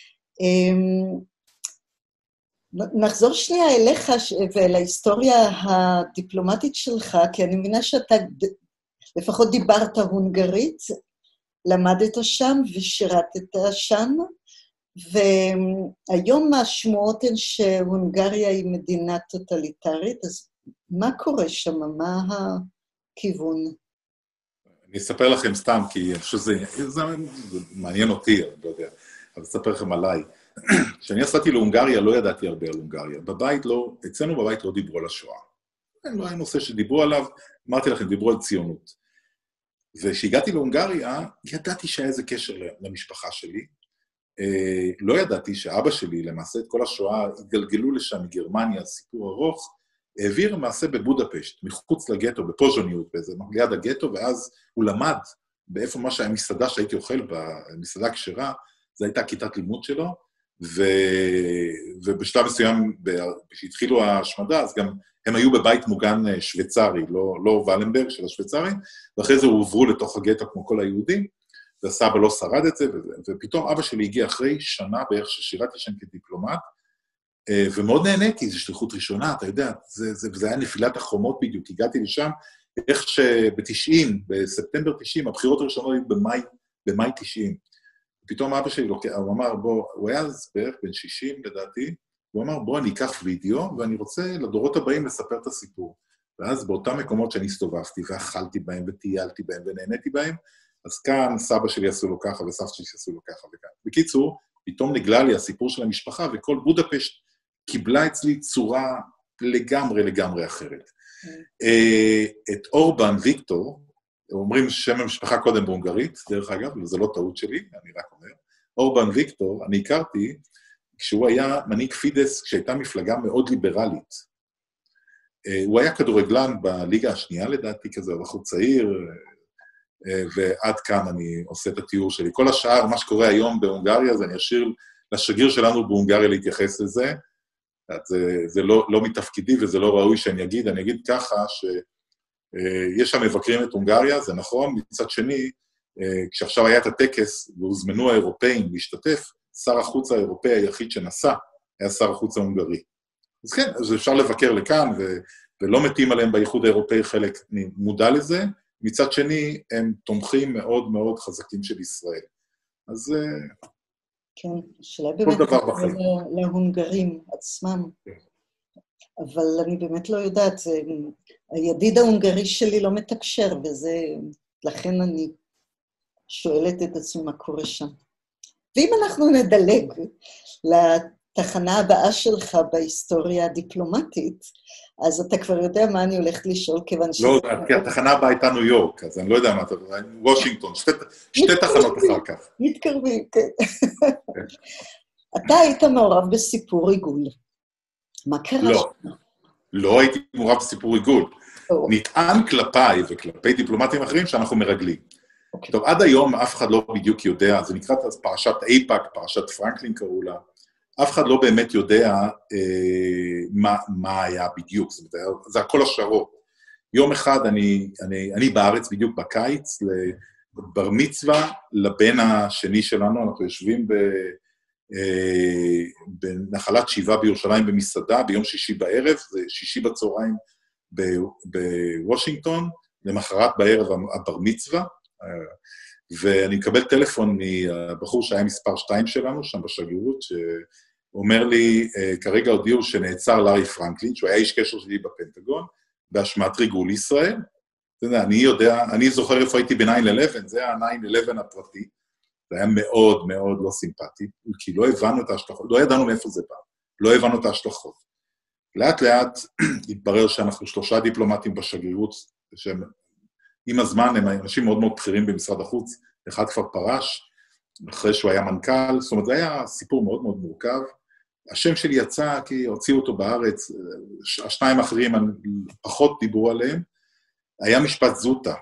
נחזור שנייה אליך ואל ההיסטוריה הדיפלומטית שלך, כי אני מבינה שאתה לפחות דיברת הונגרית, למדת שם ושירתת שם, והיום השמועות הן שהונגריה היא מדינה טוטליטרית, אז מה קורה שם? מה הכיוון? אני אספר לכם סתם, כי אני חושב שזה מעניין אותי, אני לא יודע, אבל אספר לכם עליי. כשאני נסעתי להונגריה, לא ידעתי הרבה על הונגריה. בבית לא, אצלנו בבית לא דיברו על השואה. לא היה נושא שדיברו עליו, אמרתי לכם, דיברו על ציונות. וכשהגעתי להונגריה, ידעתי שהיה איזה קשר למשפחה שלי. לא ידעתי שאבא שלי, למעשה את כל השואה, התגלגלו לשם מגרמניה, סיפור ארוך, העביר למעשה בבודפשט, מחוץ לגטו, בפוז'וניות, באיזה ליד הגטו, ואז הוא למד באיפה מה שהיה מסעדה שהייתי אוכל, במסעדה כשרה, זו הייתה כיתת לימוד שלו, ובשלב מסוים, כשהתחילו ההשמדה, אז גם הם היו בבית מוגן שוויצרי, לא ולנברג של השוויצרים, ואחרי זה הועברו לתוך הגטו כמו כל היהודים, והסבא לא שרד את זה, ופתאום אבא שלי הגיע אחרי שנה בערך ששירתי שם כדיפלומט, ומאוד נהניתי, זו שליחות ראשונה, אתה יודע, זה היה נפילת החומות בדיוק, הגעתי לשם, איך שב-90, בספטמבר 90, הבחירות הראשונות היו במאי 90, פתאום אבא שלי הוא אמר, הוא היה אז בערך בן 60 לדעתי, הוא אמר, בוא אני אקח וידאו, ואני רוצה לדורות הבאים לספר את הסיפור. ואז באותם מקומות שאני הסתובבתי, ואכלתי בהם, וטיילתי בהם, ונהניתי בהם, אז כאן סבא שלי עשו לו ככה, וסבתא שלי עשו לו ככה וכאן. בקיצור, פתאום נגלה לי הסיפור של המשפחה, וכל בודפשט קיבלה אצלי צורה לגמרי אחרת. את אורבן ויקטור, אומרים שם המשפחה קודם בהונגרית, דרך אגב, וזה לא טעות שלי, אני רק אומר. אורבן ויקטור, אני הכרתי, כשהוא היה מנהיג פידס, כשהייתה מפלגה מאוד ליברלית. הוא היה כדורגלן בליגה השנייה, לדעתי, כזה, בחור צעיר, ועד כאן אני עושה את התיאור שלי. כל השאר, מה שקורה היום בהונגריה, אז אני אשאיר לשגריר שלנו בהונגריה להתייחס לזה. זה לא מתפקידי וזה לא ראוי שאני אגיד. אני אגיד ככה שיש שם מבקרים את הונגריה, זה נכון. מצד שני, כשעכשיו היה את הטקס והוזמנו האירופאים להשתתף, שר החוץ האירופאי היחיד שנסע היה שר החוץ ההונגרי. אז כן, אז אפשר לבקר לכאן, ולא מתים עליהם באיחוד האירופאי חלק מודע לזה, מצד שני, הם תומכים מאוד מאוד חזקים של ישראל. אז כן, שאלה באמת להונגרים עצמם. אבל אני באמת לא יודעת, הידיד ההונגרי שלי לא מתקשר, וזה, לכן אני שואלת את עצמי מה קורה שם. ואם אנחנו נדלג לתחנה הבאה שלך בהיסטוריה הדיפלומטית, אז אתה כבר יודע מה אני הולכת לשאול, כיוון ש... לא, כי התחנה הבאה הייתה ניו יורק, אז אני לא יודע מה אתה... וושינגטון, שתי תחנות אחר כך. מתקרבים, כן. אתה היית מעורב בסיפור עיגול. מה קרה? לא, לא הייתי מעורב בסיפור עיגול. נטען כלפיי וכלפי דיפלומטים אחרים שאנחנו מרגלים. טוב, עד היום אף אחד לא בדיוק יודע, זה נקרא פרשת אייפאק, פרשת פרנקלין קראו לה, אף אחד לא באמת יודע מה היה בדיוק, זה הכל השערות. יום אחד אני בארץ בדיוק בקיץ, לבר מצווה לבן השני שלנו, אנחנו יושבים בנחלת שבעה בירושלים במסעדה, ביום שישי בערב, זה שישי בצהריים בוושינגטון, למחרת בערב הבר מצווה, ואני מקבל טלפון מבחור שהיה מספר 2 שלנו, שם בשגרירות, שאומר לי, כרגע הודיעו שנעצר לארי פרנקלין, שהוא היה איש קשר שלי בפנטגון, באשמת ריגול ישראל. אתה יודע, אני זוכר איפה הייתי ב-9-11, זה ה-9-11 הפרטי, זה היה מאוד מאוד לא סימפטי, כי לא הבנו את ההשלכות, לא ידענו מאיפה זה בא, לא הבנו את ההשלכות. לאט לאט התברר שאנחנו 3 דיפלומטים בשגרירות, שהם עם הזמן הם אנשים מאוד מאוד בכירים במשרד החוץ, אחד כבר פרש, אחרי שהוא היה מנכ"ל, זאת אומרת, זה היה סיפור מאוד מאוד מורכב. השם שלי יצא כי הוציאו אותו בארץ, 2 האחרים פחות דיברו עליהם, היה משפט זוטה.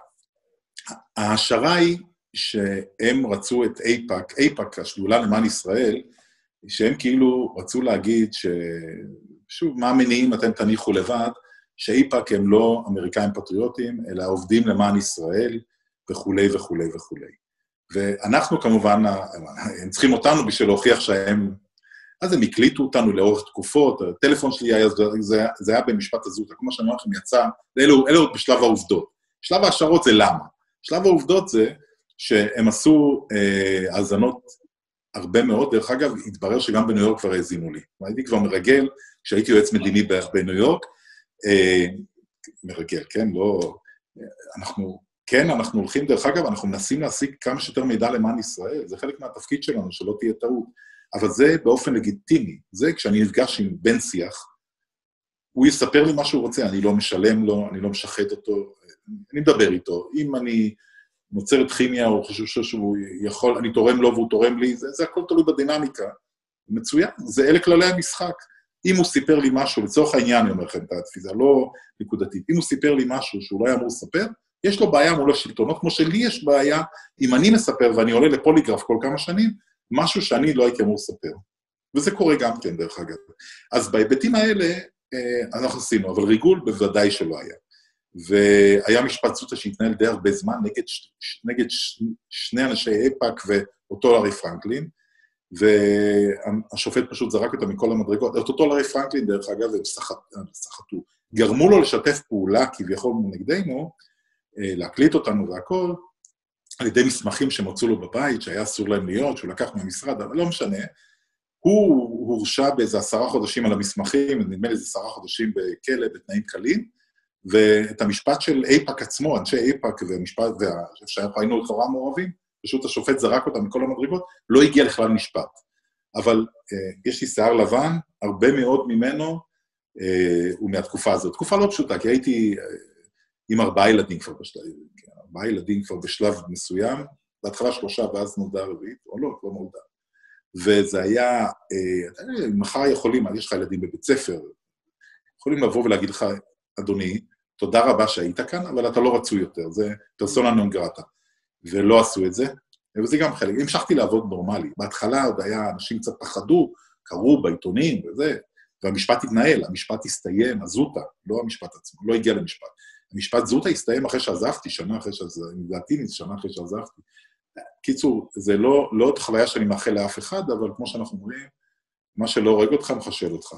ההשערה היא שהם רצו את אייפאק, השדולה למען ישראל, שהם כאילו רצו להגיד שוב, מה המניעים אתם תניחו לבד, שאייפאק הם לא אמריקאים פטריוטים, אלא עובדים למען ישראל, וכו' וכו' וכו'. ואנחנו כמובן, הם צריכים אותנו בשביל להוכיח שהם, אז הם הקליטו אותנו לאורך תקופות, הטלפון שלי היה, זה היה במשפט הזוטה, כמו שאני אומר לכם יצא, אלו עוד בשלב העובדות. שלב ההשערות זה למה. שלב העובדות זה שהם עשו האזנות הרבה מאוד, דרך אגב, התברר שגם בניו יורק כבר האזינו לי. הייתי כבר מרגל, כשהייתי יועץ מדיני בערך בניו יורק, מרגל, כן, לא, אנחנו הולכים, דרך אגב, אנחנו מנסים להשיג כמה שיותר מידע למען ישראל, זה חלק מהתפקיד שלנו, שלא תהיה טעות, אבל זה באופן לגיטימי, זה כשאני נפגש עם בן שיח, הוא יספר לי מה שהוא רוצה, אני לא משלם לו, אני לא משחט אותו, אני מדבר איתו, אם אני נוצרת כימיה, או חושב שהוא יכול, אני תורם לו והוא תורם לי, זה הכל תלוי בדינמיקה, מצוין, אלה כללי המשחק. אם הוא סיפר לי משהו, לצורך העניין, אני אומר לכם את התפיסה, לא נקודתית, אם הוא סיפר לי משהו שהוא לא היה אמור לספר, יש לו בעיה מול השלטונות, כמו שלי יש בעיה, אם אני מספר ואני עולה לפוליגרף כל כמה שנים, משהו שאני לא הייתי אמור לספר. וזה קורה גם כן, דרך אגב. אז בהיבטים האלה, אנחנו עשינו, אבל ריגול בוודאי שלא היה. והיה משפט זוטה שהתנהל די הרבה זמן נגד 2 אנשי אייפאק ואותו לארי פרנקלין, והשופט פשוט זרק אותה מכל המדרגות. אותו לארי פרנקלין, דרך אגב, הם סחטו. גרמו לו לשתף פעולה כביכול נגדנו, להקליט אותנו והכל, על ידי מסמכים שמצאו לו בבית, שהיה אסור להם להיות, שהוא לקח מהמשרד, אבל לא משנה. הוא הורשע באיזה 10 חודשים על המסמכים, נדמה לי איזה 10 חודשים בכלא, בתנאים קלים, ואת המשפט של אייפאק עצמו, אנשי אייפאק והמשפט, שהיינו לכאורה מעורבים, פשוט השופט זרק אותם מכל המדרגות, לא הגיע לכלל משפט. אבל יש לי שיער לבן, הרבה מאוד ממנו הוא מהתקופה הזאת. תקופה לא פשוטה, כי הייתי עם 4 ילדים כבר בשלב, 4 ילדים כבר בשלב מסוים, בהתחלה 3 ואז נולדה 4, או לא, כבר נולדה. וזה היה, מחר יכולים, יש לך ילדים בבית ספר, יכולים לבוא ולהגיד לך, אדוני, תודה רבה שהיית כאן, אבל אתה לא רצוי יותר, זה פרסונה נון גרטה. ולא עשו את זה, וזה גם חלק. המשכתי לעבוד נורמלי. בהתחלה עוד היה, אנשים קצת פחדו, קראו בעיתונים וזה, והמשפט התנהל, המשפט הסתיים, הזוטה, לא המשפט עצמו, לא הגיע למשפט. המשפט זוטה הסתיים אחרי שעזבתי, שנה אחרי שעזבתי. קיצור, זה לא עוד חוויה שאני מאחל לאף אחד, אבל כמו שאנחנו אומרים, מה שלא הורג אותך, מחשל אותך.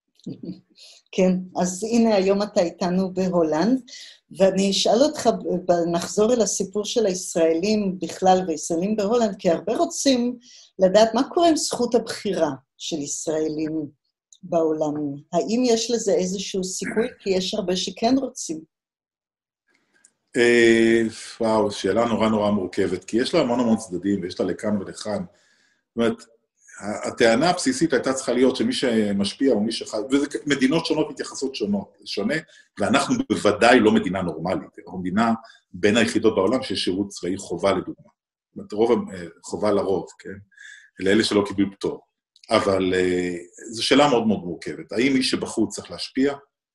כן, אז הנה היום אתה איתנו בהולנד, ואני אשאל אותך, נחזור אל הסיפור של הישראלים בכלל וישראלים בהולנד, כי הרבה רוצים לדעת מה קורה עם זכות הבחירה של ישראלים בעולם. האם יש לזה איזשהו סיכוי? כי יש הרבה שכן רוצים. וואו, שאלה נורא נורא מורכבת, כי יש לה המון צדדים, ויש לה לכאן ולכאן. זאת אומרת, הטענה הבסיסית הייתה צריכה להיות שמי שמשפיע הוא מי שחי, ומדינות שונות מתייחסות שונה, ואנחנו בוודאי לא מדינה נורמלית, אנחנו מדינה בין היחידות בעולם שיש שירות צבאי חובה לדוגמה. זאת אומרת, חובה לרוב, כן? לאלה שלא קיבלו פטור. אבל זו שאלה מאוד מאוד מורכבת. האם מי שבחוץ צריך להשפיע?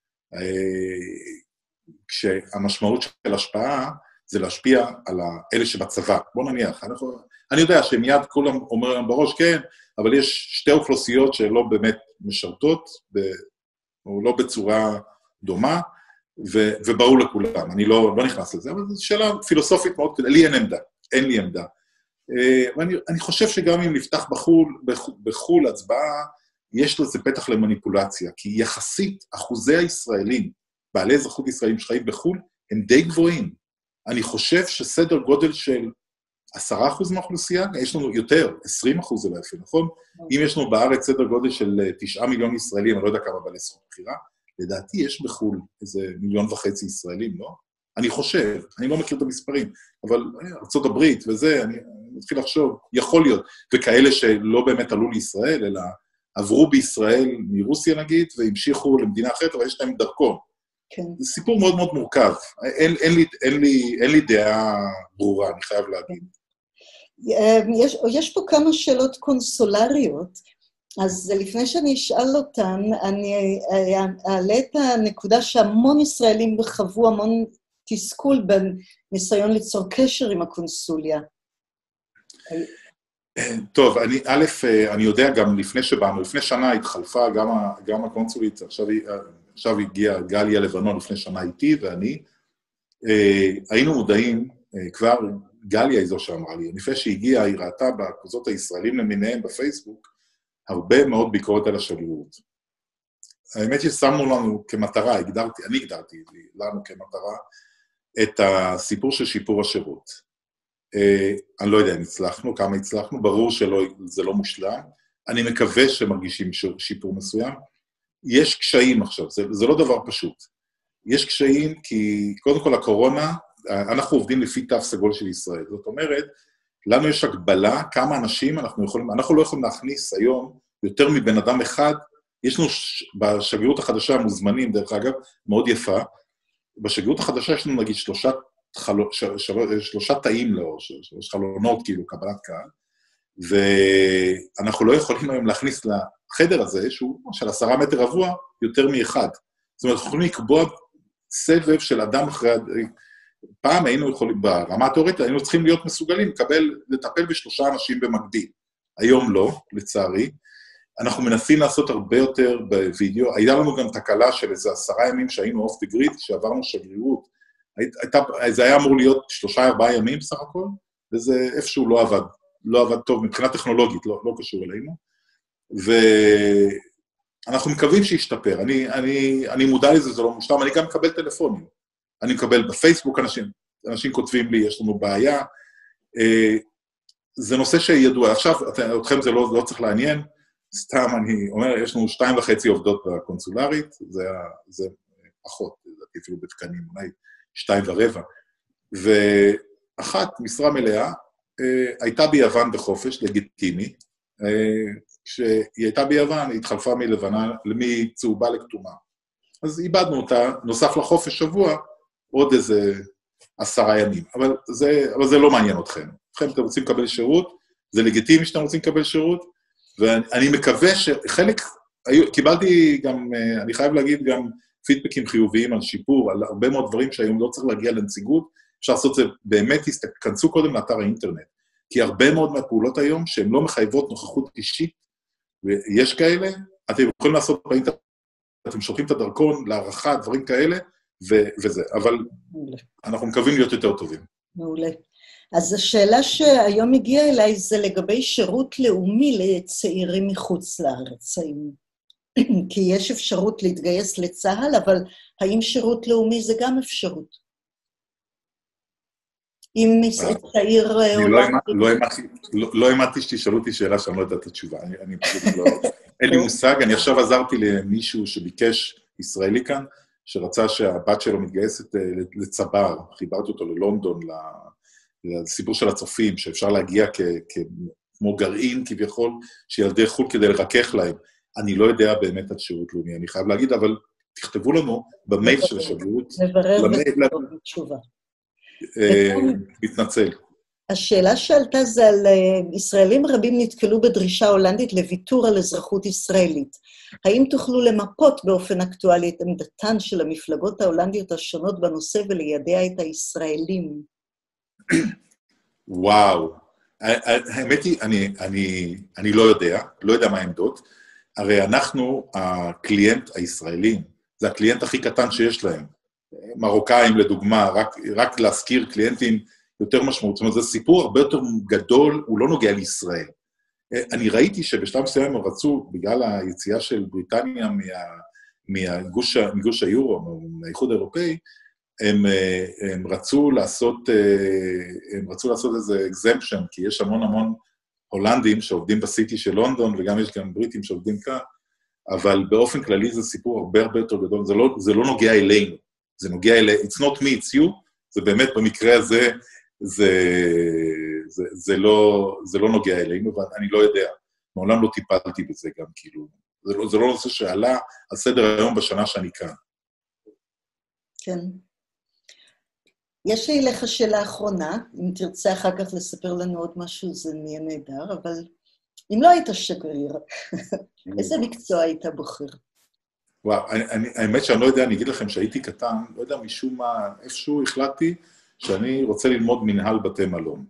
כשהמשמעות של השפעה זה להשפיע על אלה שבצבא. בוא נניח, אני יודע שמיד כולם אומרים בראש, כן, אבל יש שתי אוכלוסיות שלא באמת משרתות, או לא בצורה דומה, וברור לכולם. אני לא נכנס לזה, אבל זו שאלה פילוסופית מאוד, לי אין עמדה, אין לי עמדה. ואני חושב שגם אם נפתח בחול הצבעה, יש לזה פתח למניפולציה, כי יחסית אחוזי הישראלים, בעלי אזרחות ישראלים שחיים בחול, הם די גבוהים. אני חושב שסדר גודל של 10% מהאוכלוסייה, יש לנו יותר, 20% אולי אפילו, נכון? אם יש לנו בארץ סדר גודל של 9 מיליון ישראלים, אני לא יודע כמה בעלי זכות בחירה, לדעתי יש בחול איזה 1.5 מיליון ישראלים, לא? אני חושב, אני לא מכיר את המספרים, אבל ארצות הברית וזה, אני מתחיל לחשוב, יכול להיות, וכאלה שלא באמת עלו לישראל, אלא עברו בישראל מרוסיה נגיד, והמשיכו למדינה אחרת, אבל יש להם דרכון. כן. זה סיפור מאוד מאוד מורכב. אין לי דעה ברורה, אני חייב להגיד. יש פה כמה שאלות קונסולריות, אז לפני שאני אשאל אותן, אני אעלה את הנקודה שהמון ישראלים חוו המון תסכול בניסיון ליצור קשר עם הקונסוליה. טוב, אני יודע גם לפני שבאנו, לפני שנה התחלפה גם הקונסולית, עכשיו הגיעה גליה לבנון לפני שנה איתי ואני, היינו מודעים, כבר גליה היא זו שאמרה לי, לפני שהגיעה, היא ראתה בקבוצות הישראלים למיניהם בפייסבוק, הרבה מאוד ביקורת על השגרירות. האמת ששמנו לנו כמטרה, אני הגדרתי לנו כמטרה, את הסיפור של שיפור השירות. אני לא יודע אם הצלחנו, כמה הצלחנו, ברור שזה לא מושלם, אני מקווה שמרגישים שיפור מסוים. יש קשיים עכשיו, זה לא דבר פשוט. יש קשיים כי קודם כל הקורונה, אנחנו עובדים לפי תו סגול של ישראל, זאת אומרת, לנו יש הגבלה כמה אנשים אנחנו לא יכולים להכניס היום יותר מבן אדם אחד, יש לנו בשגרירות החדשה מוזמנים, דרך אגב, מאוד יפה, בשגרירות החדשה יש לנו נגיד שלושה תאים לאור, 3 חלונות כאילו, קבלת קהל, ואנחנו לא יכולים היום להכניס לחדר הזה, שהוא של 10 מטר רבוע, יותר מאחד. זאת אומרת, אנחנו יכולים לקבוע סבב של אדם אחרי... פעם היינו יכולים, ברמה התיאורטית, היינו צריכים להיות מסוגלים, לטפל ב3 אנשים במקביל. היום לא, לצערי. אנחנו מנסים לעשות הרבה יותר בווידאו. הייתה לנו גם תקלה של איזה 10 ימים שהיינו אוף דה גריד, שעברנו שגרירות. זה היה אמור להיות 3-4 ימים סך הכל, וזה איפשהו לא עבד טוב, מבחינה טכנולוגית, לא קשור אלינו. ואנחנו מקווים שישתפר. אני מודע לזה, זה לא מושלם, אני גם מקבל טלפונים. אני מקבל בפייסבוק אנשים כותבים לי, יש לנו בעיה. זה נושא שידוע. עכשיו, אתכם זה לא צריך לעניין, סתם אני אומר, יש לנו 2.5 עובדות בקונסולרית, זה פחות, אפילו בתקנים, אולי 2.25, ואחת, משרה מלאה, הייתה ביוון בחופש, לגיטימי, כשהיא הייתה ביוון, היא התחלפה מצהובה לכתומה. אז איבדנו אותה, נוסף לחופש שבוע, עוד איזה 10 ימים. אבל זה לא מעניין אתכם. אתם רוצים לקבל שירות, זה לגיטימי שאתם רוצים לקבל שירות, ואני מקווה שחלק, קיבלתי גם, אני חייב להגיד גם פידבקים חיוביים על שיפור, על הרבה מאוד דברים שהיום לא צריך להגיע לנציגות, אפשר לעשות את זה באמת, תכנסו קודם לאתר האינטרנט, כי הרבה מאוד מהפעולות היום שהן לא מחייבות נוכחות אישית, ויש כאלה, אתם יכולים לעשות באינטרנט, אתם שולחים את הדרכון להערכה, דברים כאלה, וזה, אבל אנחנו מקווים להיות יותר טובים. מעולה. אז השאלה שהיום הגיעה אליי זה לגבי שירות לאומי לצעירים מחוץ לארץ. כי יש אפשרות להתגייס לצה"ל, אבל האם שירות לאומי זה גם אפשרות? אם צעיר... לא אמרתי שתשאלו אותי שאלה שאני לא יודעת את התשובה, אני פשוט לא... אין לי מושג, אני עכשיו עזרתי למישהו שביקש, ישראלי כאן, שרצה שהבת שלו מתגייסת לצבר, חיברתי אותו ללונדון, לסיפור של הצופים, שאפשר להגיע כמו גרעין כביכול, שילדי חול כדי לרכך להם. אני לא יודע באמת את שירות לאומי, אני חייב להגיד, אבל תכתבו לנו במייל של השגרירות. נברר בתשובה. מתנצל. השאלה שעלתה זה על ישראלים רבים נתקלו בדרישה הולנדית לוויתור על אזרחות ישראלית. האם תוכלו למפות באופן אקטואלי את עמדתן של המפלגות ההולנדיות השונות בנושא וליידע את הישראלים? וואו, האמת היא, אני לא יודע מה העמדות. הרי אנחנו, הקליינט הישראלים, זה הקליינט הכי קטן שיש להם. מרוקאים לדוגמה, רק להזכיר קליינטים יותר משמעות. זאת אומרת, זה סיפור הרבה יותר גדול, הוא לא נוגע לישראל. אני ראיתי שבשלב מסוים הם רצו, בגלל היציאה של בריטניה מגוש היורו, מהאיחוד האירופאי, הם רצו לעשות איזה exemption, כי יש המון הולנדים שעובדים בסיטי של לונדון, וגם יש גם בריטים שעובדים כאן, אבל באופן כללי זה סיפור הרבה יותר גדול, זה לא נוגע אלינו, זה נוגע אלינו, it's not me, it's you, זה באמת במקרה הזה, זה לא נוגע אלינו, ואני לא יודע, מעולם לא טיפלתי בזה גם, כאילו, זה לא נושא שעלה על סדר היום בשנה שאני כאן. כן. יש לי לך שאלה אחרונה, אם תרצה אחר כך לספר לנו עוד משהו, זה נהיה נהדר, אבל אם לא היית שגריר, איזה מקצוע היית בוחר? וואו, האמת שאני לא יודע, אני אגיד לכם שהייתי קטן, לא יודע משום מה, איפשהו החלטתי שאני רוצה ללמוד מנהל בתי מלון.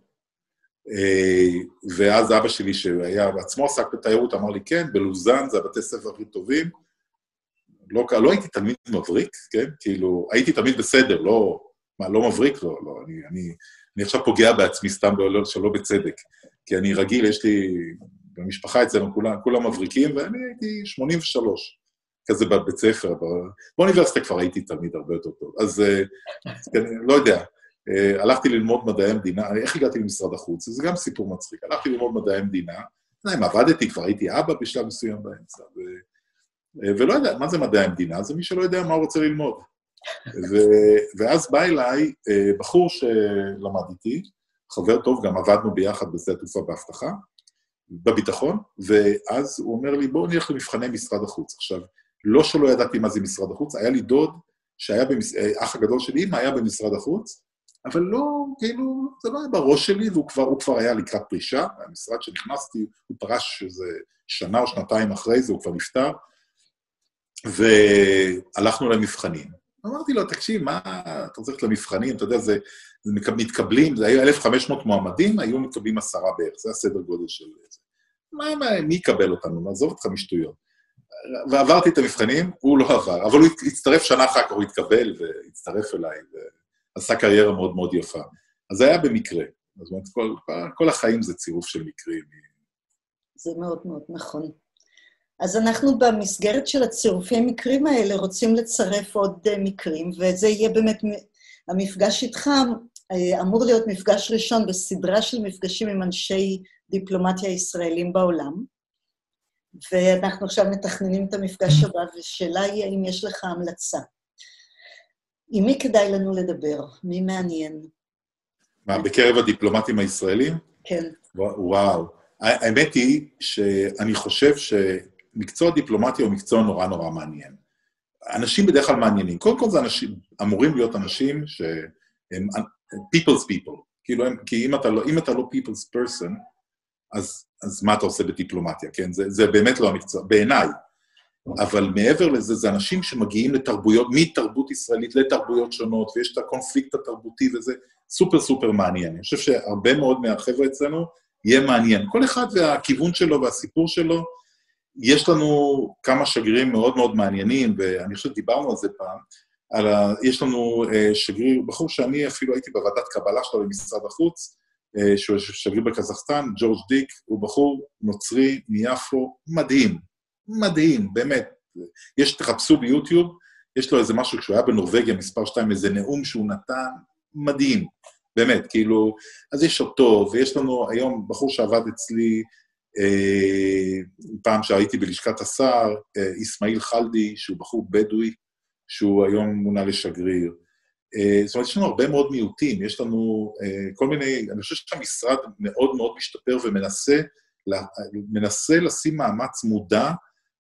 ואז אבא שלי, שהיה בעצמו עסק בתיירות, אמר לי, כן, בלוזן, זה הבתי ספר הכי טובים. לא הייתי תלמיד מבריק, כן? כאילו, הייתי תלמיד בסדר, לא מבריק, לא. אני עכשיו פוגע בעצמי סתם שלא בצדק. כי אני רגיל, יש לי, במשפחה אצלנו כולם מבריקים, ואני הייתי 83, כזה בבית ספר. באוניברסיטה כבר הייתי תלמיד הרבה יותר טוב. אז לא יודע, הלכתי ללמוד מדעי המדינה, איך הגעתי למשרד החוץ? זה גם סיפור מצחיק. הלכתי ללמוד מדעי המדינה, אם עבדתי, כבר הייתי אבא בשלב מסוים באמצע, ולא יודע, מה זה מדעי המדינה? זה מי שלא יודע מה הוא רוצה ללמוד. ואז בא אליי בחור שלמד איתי, חבר טוב, גם עבדנו ביחד בשדה התעופה בהבטחה, בביטחון, ואז הוא אומר לי, בואו נלך למבחני משרד החוץ. עכשיו, לא שלא ידעתי מה זה משרד החוץ, היה לי דוד שהיה, אח הגדול שלי, אמא היה במשרד החוץ, אבל לא, כאילו, זה לא היה בראש שלי, והוא כבר היה לקראת פרישה, המשרד שנכנסתי, הוא פרש איזה שנה או שנתיים אחרי זה, הוא כבר נפטר, והלכנו למבחנים. אמרתי לו, תקשיב, מה, אתה צריך למבחנים, אתה יודע, זה מתקבלים, זה היו 1,500 מועמדים, היו מתקבלים 10 בערך, זה הסדר גודל של זה. מי יקבל אותנו? נעזוב אותך משטויות. ועברתי את המבחנים, הוא לא עבר, אבל הוא הצטרף שנה אחר כך, הוא התקבל והצטרף אליי, ועשה קריירה מאוד מאוד יפה. אז זה היה במקרה. זאת אומרת, כל החיים זה צירוף של מקרים. זה מאוד מאוד נכון. אז אנחנו במסגרת של הצירופי מקרים האלה רוצים לצרף עוד מקרים, וזה יהיה באמת, המפגש איתך אמור להיות מפגש ראשון בסדרה של מפגשים עם אנשי דיפלומטיה ישראלים בעולם, ואנחנו עכשיו מתכננים את המפגש הבא, ושאלה היא האם יש לך המלצה. עם מי כדאי לנו לדבר? מי מעניין? מה, בקרב הדיפלומטים הישראלים? כן. וואו. האמת היא שאני חושב שמקצוע דיפלומטיה הוא מקצוע נורא נורא מעניין. אנשים בדרך כלל מעניינים. קודם כל זה אנשים, אמורים להיות אנשים שהם people's people. כאילו, כי אם אתה לא people's person, אז מה אתה עושה בדיפלומטיה, כן? זה באמת לא המקצוע, בעיניי. אבל מעבר לזה, זה אנשים שמגיעים לתרבויות, מתרבות ישראלית לתרבויות שונות, ויש את הקונפליקט התרבותי, וזה סופר סופר מעניין. אני חושב שהרבה מאוד מהחבר'ה אצלנו יהיה מעניין. כל אחד והכיוון שלו והסיפור שלו, יש לנו כמה שגרירים מאוד מאוד מעניינים, ואני חושב שדיברנו על זה פעם, יש לנו שגריר, בחור שאני אפילו הייתי בוועדת קבלה שלו במשרד החוץ, שהוא שגריר בקזחסטן, ג'ורג' דיק, הוא בחור נוצרי מיפו, מדהים, באמת. תחפשו ביוטיוב, יש לו איזה משהו, כשהוא היה בנורווגיה, מספר 2, איזה נאום שהוא נתן, מדהים, באמת, כאילו, אז יש אותו, ויש לנו היום בחור שעבד אצלי, פעם שהייתי בלשכת השר, אסמאעיל חלדי, שהוא בחור בדואי, שהוא היום מונה לשגריר. זאת אומרת, יש לנו הרבה מאוד מיעוטים, יש לנו כל מיני, אני חושב שהמשרד מאוד מאוד משתפר ומנסה לשים מאמץ מודע,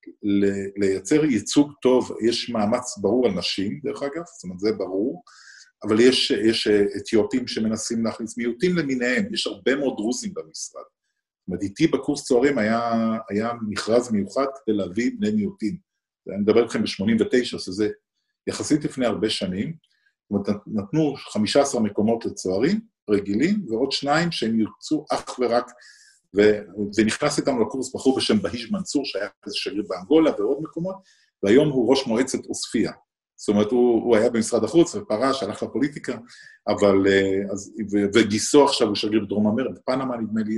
לייצר ייצוג טוב, יש מאמץ ברור על נשים, דרך אגב, זאת אומרת, זה ברור, אבל יש אתיופים שמנסים להכניס מיעוטים למיניהם, יש הרבה מאוד דרוזים במשרד. זאת אומרת, איתי בקורס צוערים היה מכרז מיוחד כדי להביא בני מיעוטים. אני מדבר איתכם ב-89, שזה יחסית לפני הרבה שנים, זאת אומרת, נתנו 15 מקומות לצוערים רגילים, ועוד 2 שהם יוצאו אך ורק, ונכנס איתנו לקורס בחור בשם בהיג' מנצור, שהיה איזה שגריר באנגולה ועוד מקומות, והיום הוא ראש מועצת עוספיה. זאת אומרת, הוא היה במשרד החוץ ופרש, הלך לפוליטיקה, אבל, וגיסו עכשיו הוא שגריר בדרום אמריקה, בפנמה נדמה לי,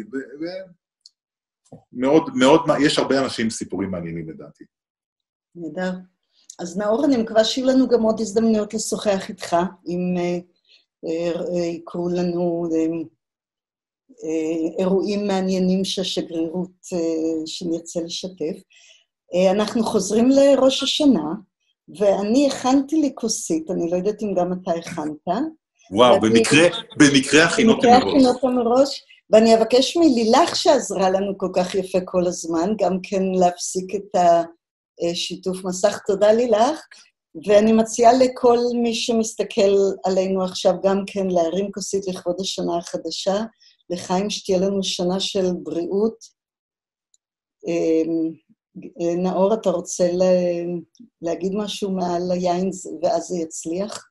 מאוד, יש הרבה אנשים עם סיפורים מעניינים לדעתי. נהדר. אז נאור, אני מקווה שיהיו לנו גם עוד הזדמנויות לשוחח איתך, אם יקרו לנו אירועים מעניינים שהשגרירות שנרצה לשתף. אנחנו חוזרים לראש השנה, ואני הכנתי לי כוסית, אני לא יודעת אם גם אתה הכנת. וואו, במקרה הכינות מראש. ואני אבקש מלילך שעזרה לנו כל כך יפה כל הזמן, גם כן להפסיק את השיתוף מסך. תודה לילך, ואני מציעה לכל מי שמסתכל עלינו עכשיו גם כן להרים כוסית לכבוד השנה החדשה, לחיים שתהיה לנו שנה של בריאות. נאור, אתה רוצה להגיד משהו מעל היין ואז זה יצליח?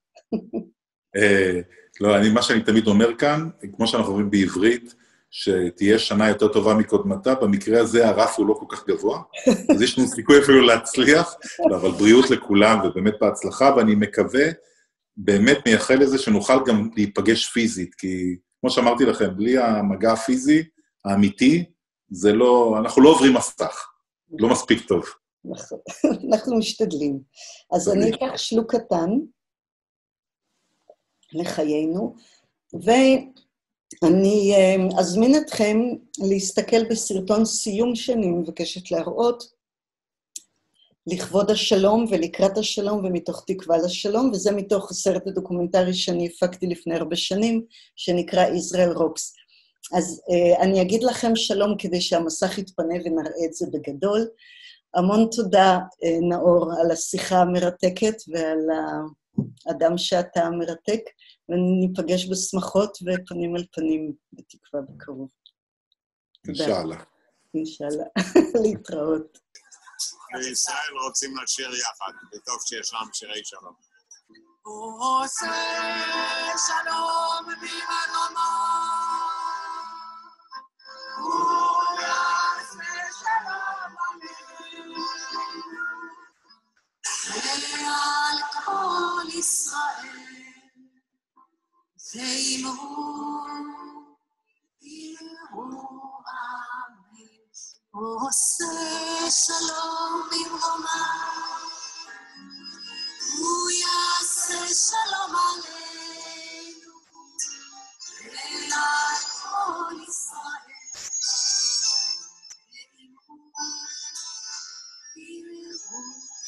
לא, מה שאני תמיד אומר כאן, כמו שאנחנו אומרים בעברית, שתהיה שנה יותר טובה מקודמתה, במקרה הזה הרף הוא לא כל כך גבוה, אז יש לנו סיכוי אפילו להצליח, אבל בריאות לכולם ובאמת בהצלחה, ואני מקווה, באמת מייחל לזה שנוכל גם להיפגש פיזית, כי כמו שאמרתי לכם, בלי המגע הפיזי האמיתי, זה לא, אנחנו לא עוברים מסך, לא מספיק טוב. אנחנו משתדלים. אז אני אקח שלוק קטן לחיינו, ואני אזמין אתכם להסתכל בסרטון סיום שאני מבקשת להראות, לכבוד השלום ולקראת השלום ומתוך תקווה לשלום, וזה מתוך הסרט הדוקומנטרי שאני הפקתי לפני הרבה שנים, שנקרא Israel Rocks. אז אני אגיד לכם שלום כדי שהמסך יתפנה ונראה את זה בגדול. המון תודה, נאור, על השיחה המרתקת ועל האדם שאתה מרתק, וניפגש בשמחות ופנים אל פנים בתקווה בקרוב. אינשאללה. אינשאללה. להתראות. בישראל רוצים לשיר יחד, וטוב שישנם שירי שלום. עושה שלום במרומו, הוא יעשה שלום עלינו, ועל כל ישראל, ואמרו, יראו אמן. עושה שלום במרומה, הוא יעשה שלום עלינו, ועל כל ישראל, יראו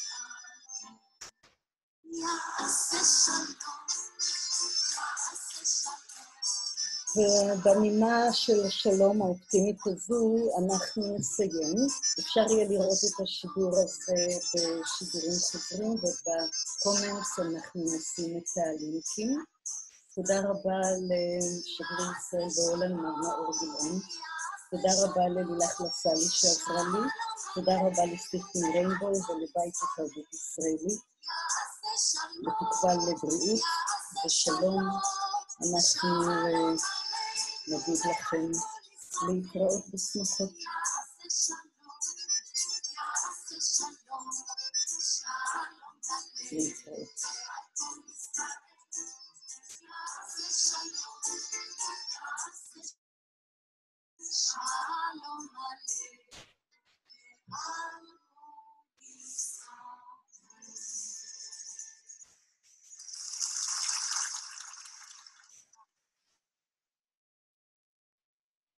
יעשה שלום, יעשה שלום. ובנימה של השלום האופטימית הזו, אנחנו נסיים. אפשר יהיה לראות את השידור הזה בשידורים חוזרים, ובקומנטס אנחנו נשים את הלינקים. תודה רבה לשגריר ישראל בהולנד, נאור גילאון. תודה רבה ללילך לסלי שעזרה לי. תודה רבה לסטיכטים ריינבואו ולבית התרבות ישראלי. בתקווה לבריאות ושלום. אנחנו נגיד לכם להתראות בשמחות. להתראות. Shalom Aleichem.